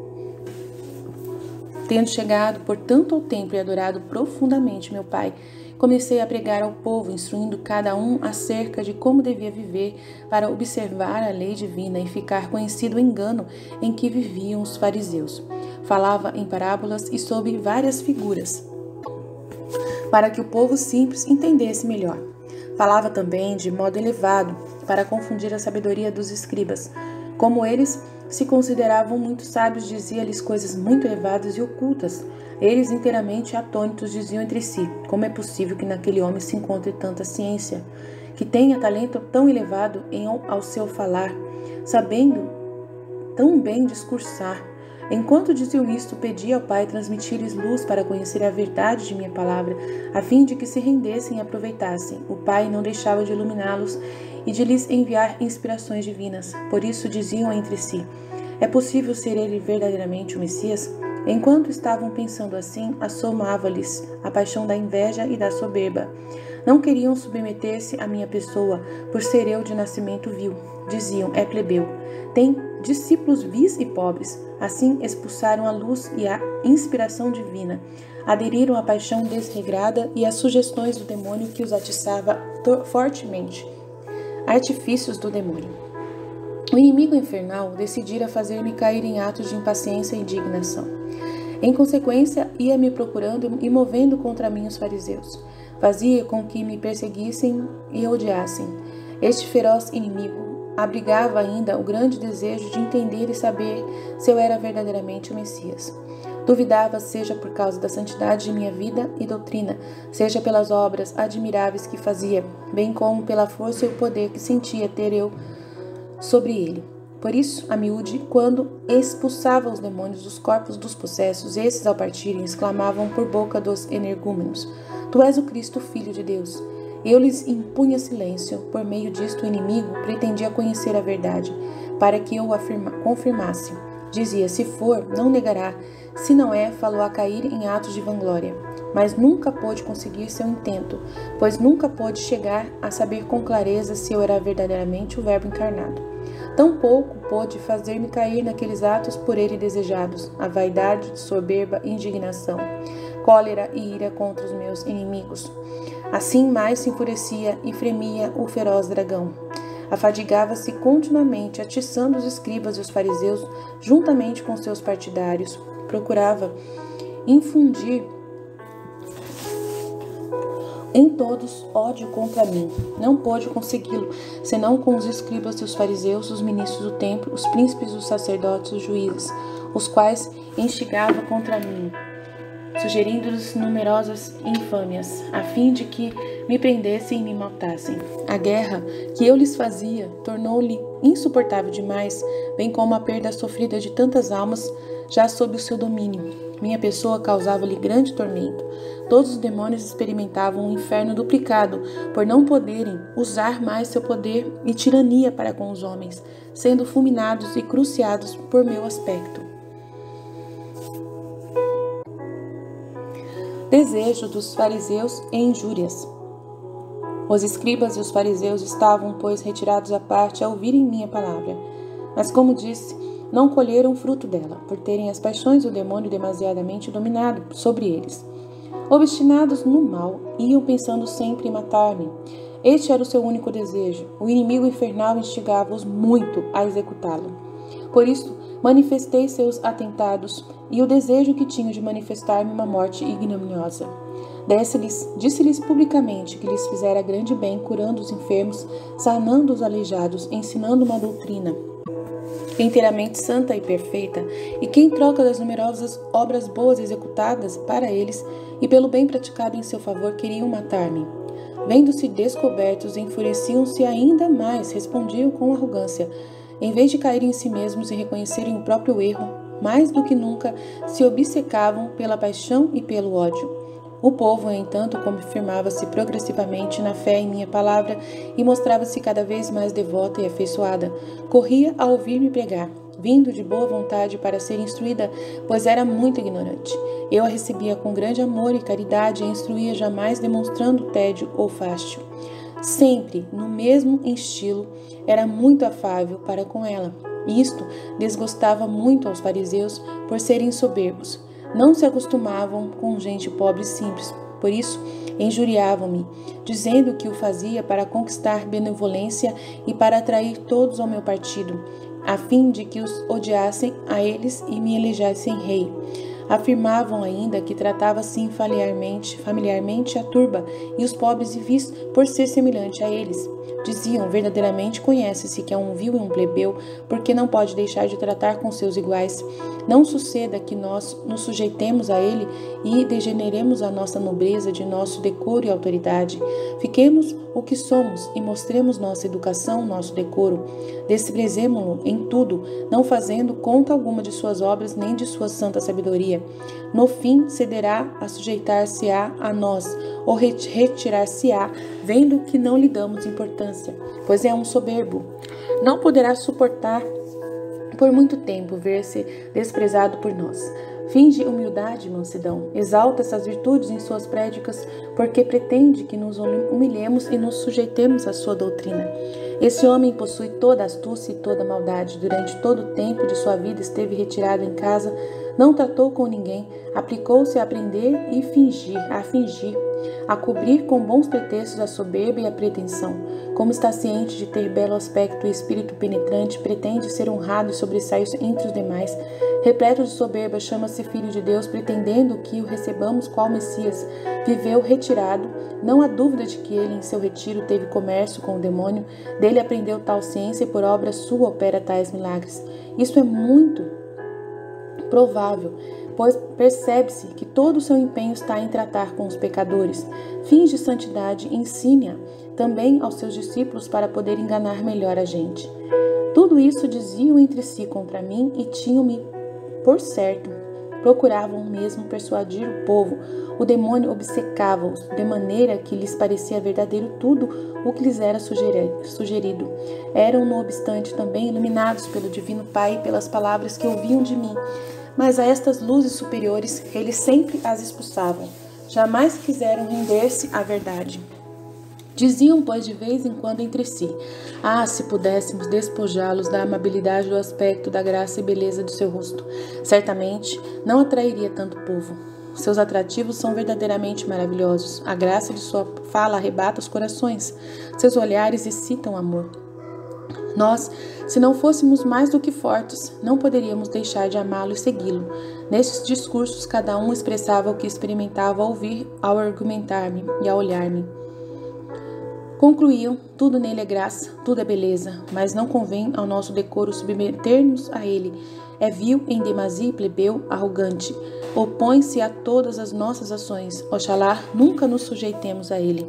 Tendo chegado por tanto ao templo e adorado profundamente meu Pai, comecei a pregar ao povo, instruindo cada um acerca de como devia viver para observar a lei divina e ficar conhecido o engano em que viviam os fariseus. Falava em parábolas e sob várias figuras, para que o povo simples entendesse melhor. Falava também de modo elevado para confundir a sabedoria dos escribas. Como eles se consideravam muito sábios, dizia-lhes coisas muito elevadas e ocultas. Eles, inteiramente atônitos, diziam entre si: como é possível que naquele homem se encontre tanta ciência, que tenha talento tão elevado ao seu falar, sabendo tão bem discursar? Enquanto diziam isto, pedi ao Pai transmitir-lhes luz para conhecer a verdade de minha palavra, a fim de que se rendessem e aproveitassem. O Pai não deixava de iluminá-los e de lhes enviar inspirações divinas. Por isso diziam entre si: é possível ser ele verdadeiramente o Messias? Enquanto estavam pensando assim, assomava-lhes a paixão da inveja e da soberba. Não queriam submeter-se à minha pessoa, por ser eu de nascimento vil. Diziam: é plebeu. Tem discípulos vis e pobres. Assim expulsaram a luz e a inspiração divina. Aderiram à paixão desregrada e às sugestões do demônio que os atiçava fortemente. Artifícios do demônio. O inimigo infernal decidira fazer-me cair em atos de impaciência e indignação. Em consequência, ia me procurando e movendo contra mim os fariseus. Fazia com que me perseguissem e odiassem. Este feroz inimigo abrigava ainda o grande desejo de entender e saber se eu era verdadeiramente o Messias. Duvidava, seja por causa da santidade de minha vida e doutrina, seja pelas obras admiráveis que fazia, bem como pela força e o poder que sentia ter eu sobre ele. Por isso, a miúde, quando expulsava os demônios dos corpos dos possessos, esses, ao partirem, exclamavam por boca dos energúmenos: Tu és o Cristo, Filho de Deus. Eu lhes impunha silêncio. Por meio disto, o inimigo pretendia conhecer a verdade, para que eu confirmasse. Dizia: se for, não negará; se não é, falou a cair em atos de vanglória. Mas nunca pôde conseguir seu intento, pois nunca pôde chegar a saber com clareza se eu era verdadeiramente o Verbo encarnado. Tampouco pôde fazer-me cair naqueles atos por ele desejados: a vaidade, soberba, indignação, cólera e ira contra os meus inimigos. Assim mais se enfurecia e fremia o feroz dragão. Afadigava-se continuamente, atiçando os escribas e os fariseus, juntamente com seus partidários. Procurava infundir em todos ódio contra mim. Não pôde consegui-lo, senão com os escribas e os fariseus, os ministros do templo, os príncipes, os sacerdotes, os juízes, os quais instigava contra mim, sugerindo-lhes numerosas infâmias, a fim de que me prendessem e me matassem. A guerra que eu lhes fazia tornou-lhe insuportável demais, bem como a perda sofrida de tantas almas já sob o seu domínio. Minha pessoa causava-lhe grande tormento. Todos os demônios experimentavam um inferno duplicado, por não poderem usar mais seu poder e tirania para com os homens, sendo fulminados e cruciados por meu aspecto. Desejo dos fariseus e injúrias. Os escribas e os fariseus estavam, pois, retirados à parte a ouvirem minha palavra. Mas, como disse, não colheram fruto dela, por terem as paixões do demônio demasiadamente dominado sobre eles. Obstinados no mal, iam pensando sempre em matar-me. Este era o seu único desejo. O inimigo infernal instigava-os muito a executá-lo. Por isso, manifestei seus atentados e o desejo que tinham de manifestar-me uma morte ignominiosa. Disse-lhes publicamente que lhes fizera grande bem, curando os enfermos, sanando os aleijados, ensinando uma doutrina inteiramente santa e perfeita, e que, em troca das numerosas obras boas executadas para eles e pelo bem praticado em seu favor, queriam matar-me. Vendo-se descobertos, enfureciam-se ainda mais, respondiam com arrogância. Em vez de caírem em si mesmos e reconhecerem o próprio erro, mais do que nunca se obcecavam pela paixão e pelo ódio. O povo, no entanto, confirmava-se progressivamente na fé em minha palavra e mostrava-se cada vez mais devota e afeiçoada. Corria a ouvir-me pregar, vindo de boa vontade para ser instruída, pois era muito ignorante. Eu a recebia com grande amor e caridade e a instruía, jamais demonstrando tédio ou fástio. Sempre no mesmo estilo, era muito afável para com ela. Isto desgostava muito aos fariseus por serem soberbos. Não se acostumavam com gente pobre e simples, por isso injuriavam-me, dizendo que o fazia para conquistar benevolência e para atrair todos ao meu partido, a fim de que os odiassem a eles e me elegessem rei. Afirmavam ainda que tratava assim familiarmente a turba e os pobres e vis por ser semelhante a eles. Diziam, verdadeiramente conhece-se que é um vil e um plebeu, porque não pode deixar de tratar com seus iguais. Não suceda que nós nos sujeitemos a ele e degeneremos a nossa nobreza de nosso decoro e autoridade. Fiquemos o que somos e mostremos nossa educação, nosso decoro. Desprezemo-lo em tudo, não fazendo conta alguma de suas obras nem de sua santa sabedoria. No fim, cederá a sujeitar-se-á a nós, ou retirar-se-á, vendo que não lhe damos importância, pois é um soberbo. Não poderá suportar por muito tempo ver-se desprezado por nós. Finge humildade e mansidão, exalta essas virtudes em suas prédicas, porque pretende que nos humilhemos e nos sujeitemos à sua doutrina. Esse homem possui toda a astúcia e toda a maldade. Durante todo o tempo de sua vida esteve retirado em casa, não tratou com ninguém, aplicou-se a aprender e a fingir, a cobrir com bons pretextos a soberba e a pretensão. Como está ciente de ter belo aspecto e espírito penetrante, pretende ser honrado e sobressair entre os demais. Repleto de soberba, chama-se filho de Deus, pretendendo que o recebamos qual Messias. Viveu retirado, não há dúvida de que ele em seu retiro teve comércio com o demônio, dele aprendeu tal ciência e por obra sua opera tais milagres. Isso é muito provável, pois percebe-se que todo o seu empenho está em tratar com os pecadores. Finge santidade, ensine-a também aos seus discípulos para poder enganar melhor a gente. Tudo isso diziam entre si contra mim e tinham-me por certo. Procuravam mesmo persuadir o povo. O demônio obcecava-os, de maneira que lhes parecia verdadeiro tudo o que lhes era sugerido. Eram, no obstante, também iluminados pelo Divino Pai e pelas palavras que ouviam de mim. Mas a estas luzes superiores, eles sempre as expulsavam. Jamais quiseram render-se à verdade. Diziam, pois, de vez em quando entre si: ah, se pudéssemos despojá-los da amabilidade do aspecto, da graça e beleza do seu rosto. Certamente não atrairia tanto povo. Seus atrativos são verdadeiramente maravilhosos. A graça de sua fala arrebata os corações. Seus olhares excitam amor. Nós, se não fôssemos mais do que fortes, não poderíamos deixar de amá-lo e segui-lo. Nestes discursos, cada um expressava o que experimentava ao ouvir, ao argumentar-me e a olhar-me. Concluíam, tudo nele é graça, tudo é beleza, mas não convém ao nosso decoro submeter-nos a ele. É vil, em demasia e plebeu, arrogante. Opõe-se a todas as nossas ações. Oxalá nunca nos sujeitemos a ele.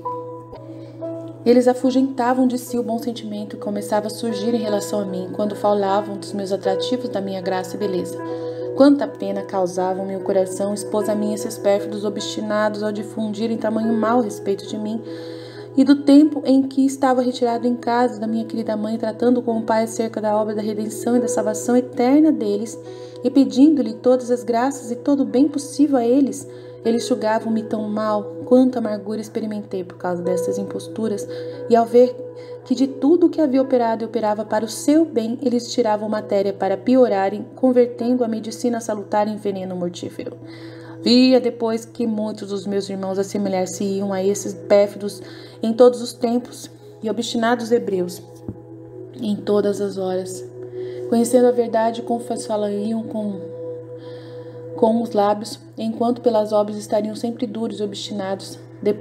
Eles afugentavam de si o bom sentimento que começava a surgir em relação a mim, quando falavam dos meus atrativos, da minha graça e beleza. Quanta pena causavam meu coração expôs a mim esses pérfidos obstinados ao difundirem tamanho mal a respeito de mim, e do tempo em que estava retirado em casa da minha querida mãe, tratando com o Pai acerca da obra da redenção e da salvação eterna deles, e pedindo-lhe todas as graças e todo o bem possível a eles. Eles julgavam-me tão mal, quanta amargura experimentei por causa dessas imposturas, e ao ver que de tudo o que havia operado e operava para o seu bem, eles tiravam matéria para piorarem, convertendo a medicina salutar em veneno mortífero. Via depois que muitos dos meus irmãos assemelhar-se-iam a esses pérfidos em todos os tempos e obstinados hebreus em todas as horas. Conhecendo a verdade, confessá-la-iam com os lábios, enquanto pelas obras estariam sempre duros e obstinados,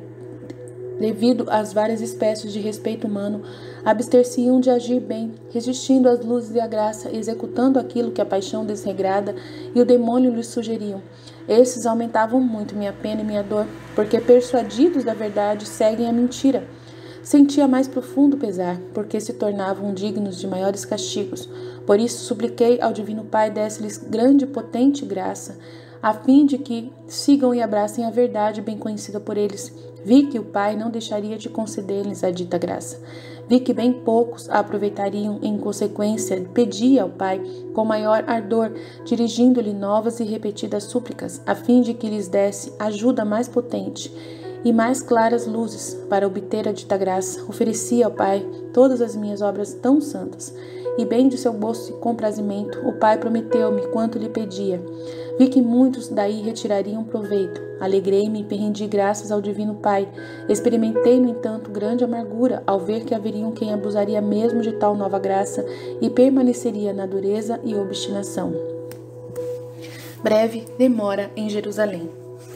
devido às várias espécies de respeito humano, abster-se-iam de agir bem, resistindo às luzes e à graça, executando aquilo que a paixão desregrada e o demônio lhes sugeriam. Esses aumentavam muito minha pena e minha dor, porque persuadidos da verdade seguem a mentira. Sentia mais profundo pesar, porque se tornavam dignos de maiores castigos. Por isso supliquei ao Divino Pai desse-lhes grande e potente graça, a fim de que sigam e abracem a verdade bem conhecida por eles. Vi que o Pai não deixaria de conceder-lhes a dita graça. Vi que bem poucos a aproveitariam, em consequência, pedi ao Pai com maior ardor, dirigindo-lhe novas e repetidas súplicas, a fim de que lhes desse ajuda mais potente e mais claras luzes para obter a dita graça. Ofereci ao Pai todas as minhas obras tão santas, e bem de seu gosto e comprazimento, o Pai prometeu-me quanto lhe pedia. Vi que muitos daí retirariam proveito. Alegrei-me e rendi graças ao Divino Pai. Experimentei, no entanto, grande amargura ao ver que haveriam quem abusaria mesmo de tal nova graça e permaneceria na dureza e obstinação. Breve demora em Jerusalém.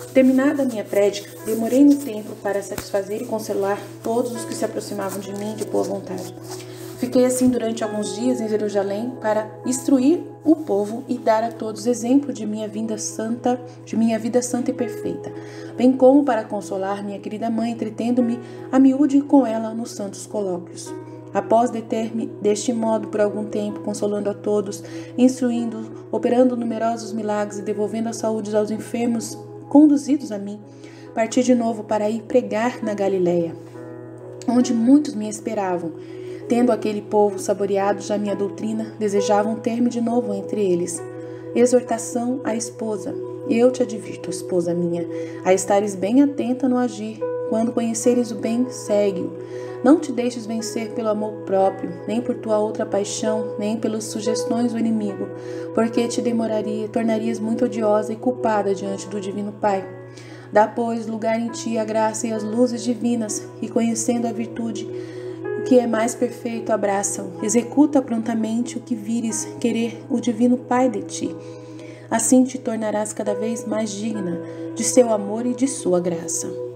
Terminada a minha prédica, demorei no templo para satisfazer e consolar todos os que se aproximavam de mim de boa vontade. Fiquei assim durante alguns dias em Jerusalém para instruir o povo e dar a todos exemplo de minha vida santa e perfeita, bem como para consolar minha querida mãe, entretendo-me a miúde com ela nos santos colóquios. Após deter-me deste modo por algum tempo, consolando a todos, instruindo, operando numerosos milagres e devolvendo a saúde aos enfermos conduzidos a mim, parti de novo para ir pregar na Galiléia, onde muitos me esperavam. Tendo aquele povo saboreado já minha doutrina, desejavam ter-me de novo entre eles. Exortação à esposa. Eu te advirto, esposa minha, a estares bem atenta no agir. Quando conheceres o bem, segue-o. Não te deixes vencer pelo amor próprio, nem por tua outra paixão, nem pelas sugestões do inimigo, porque te tornarias muito odiosa e culpada diante do Divino Pai. Dá, pois, lugar em ti a graça e as luzes divinas, e conhecendo a virtude, o que é mais perfeito, abraça-o. Executa prontamente o que vires querer o Divino Pai de ti. Assim te tornarás cada vez mais digna de seu amor e de sua graça.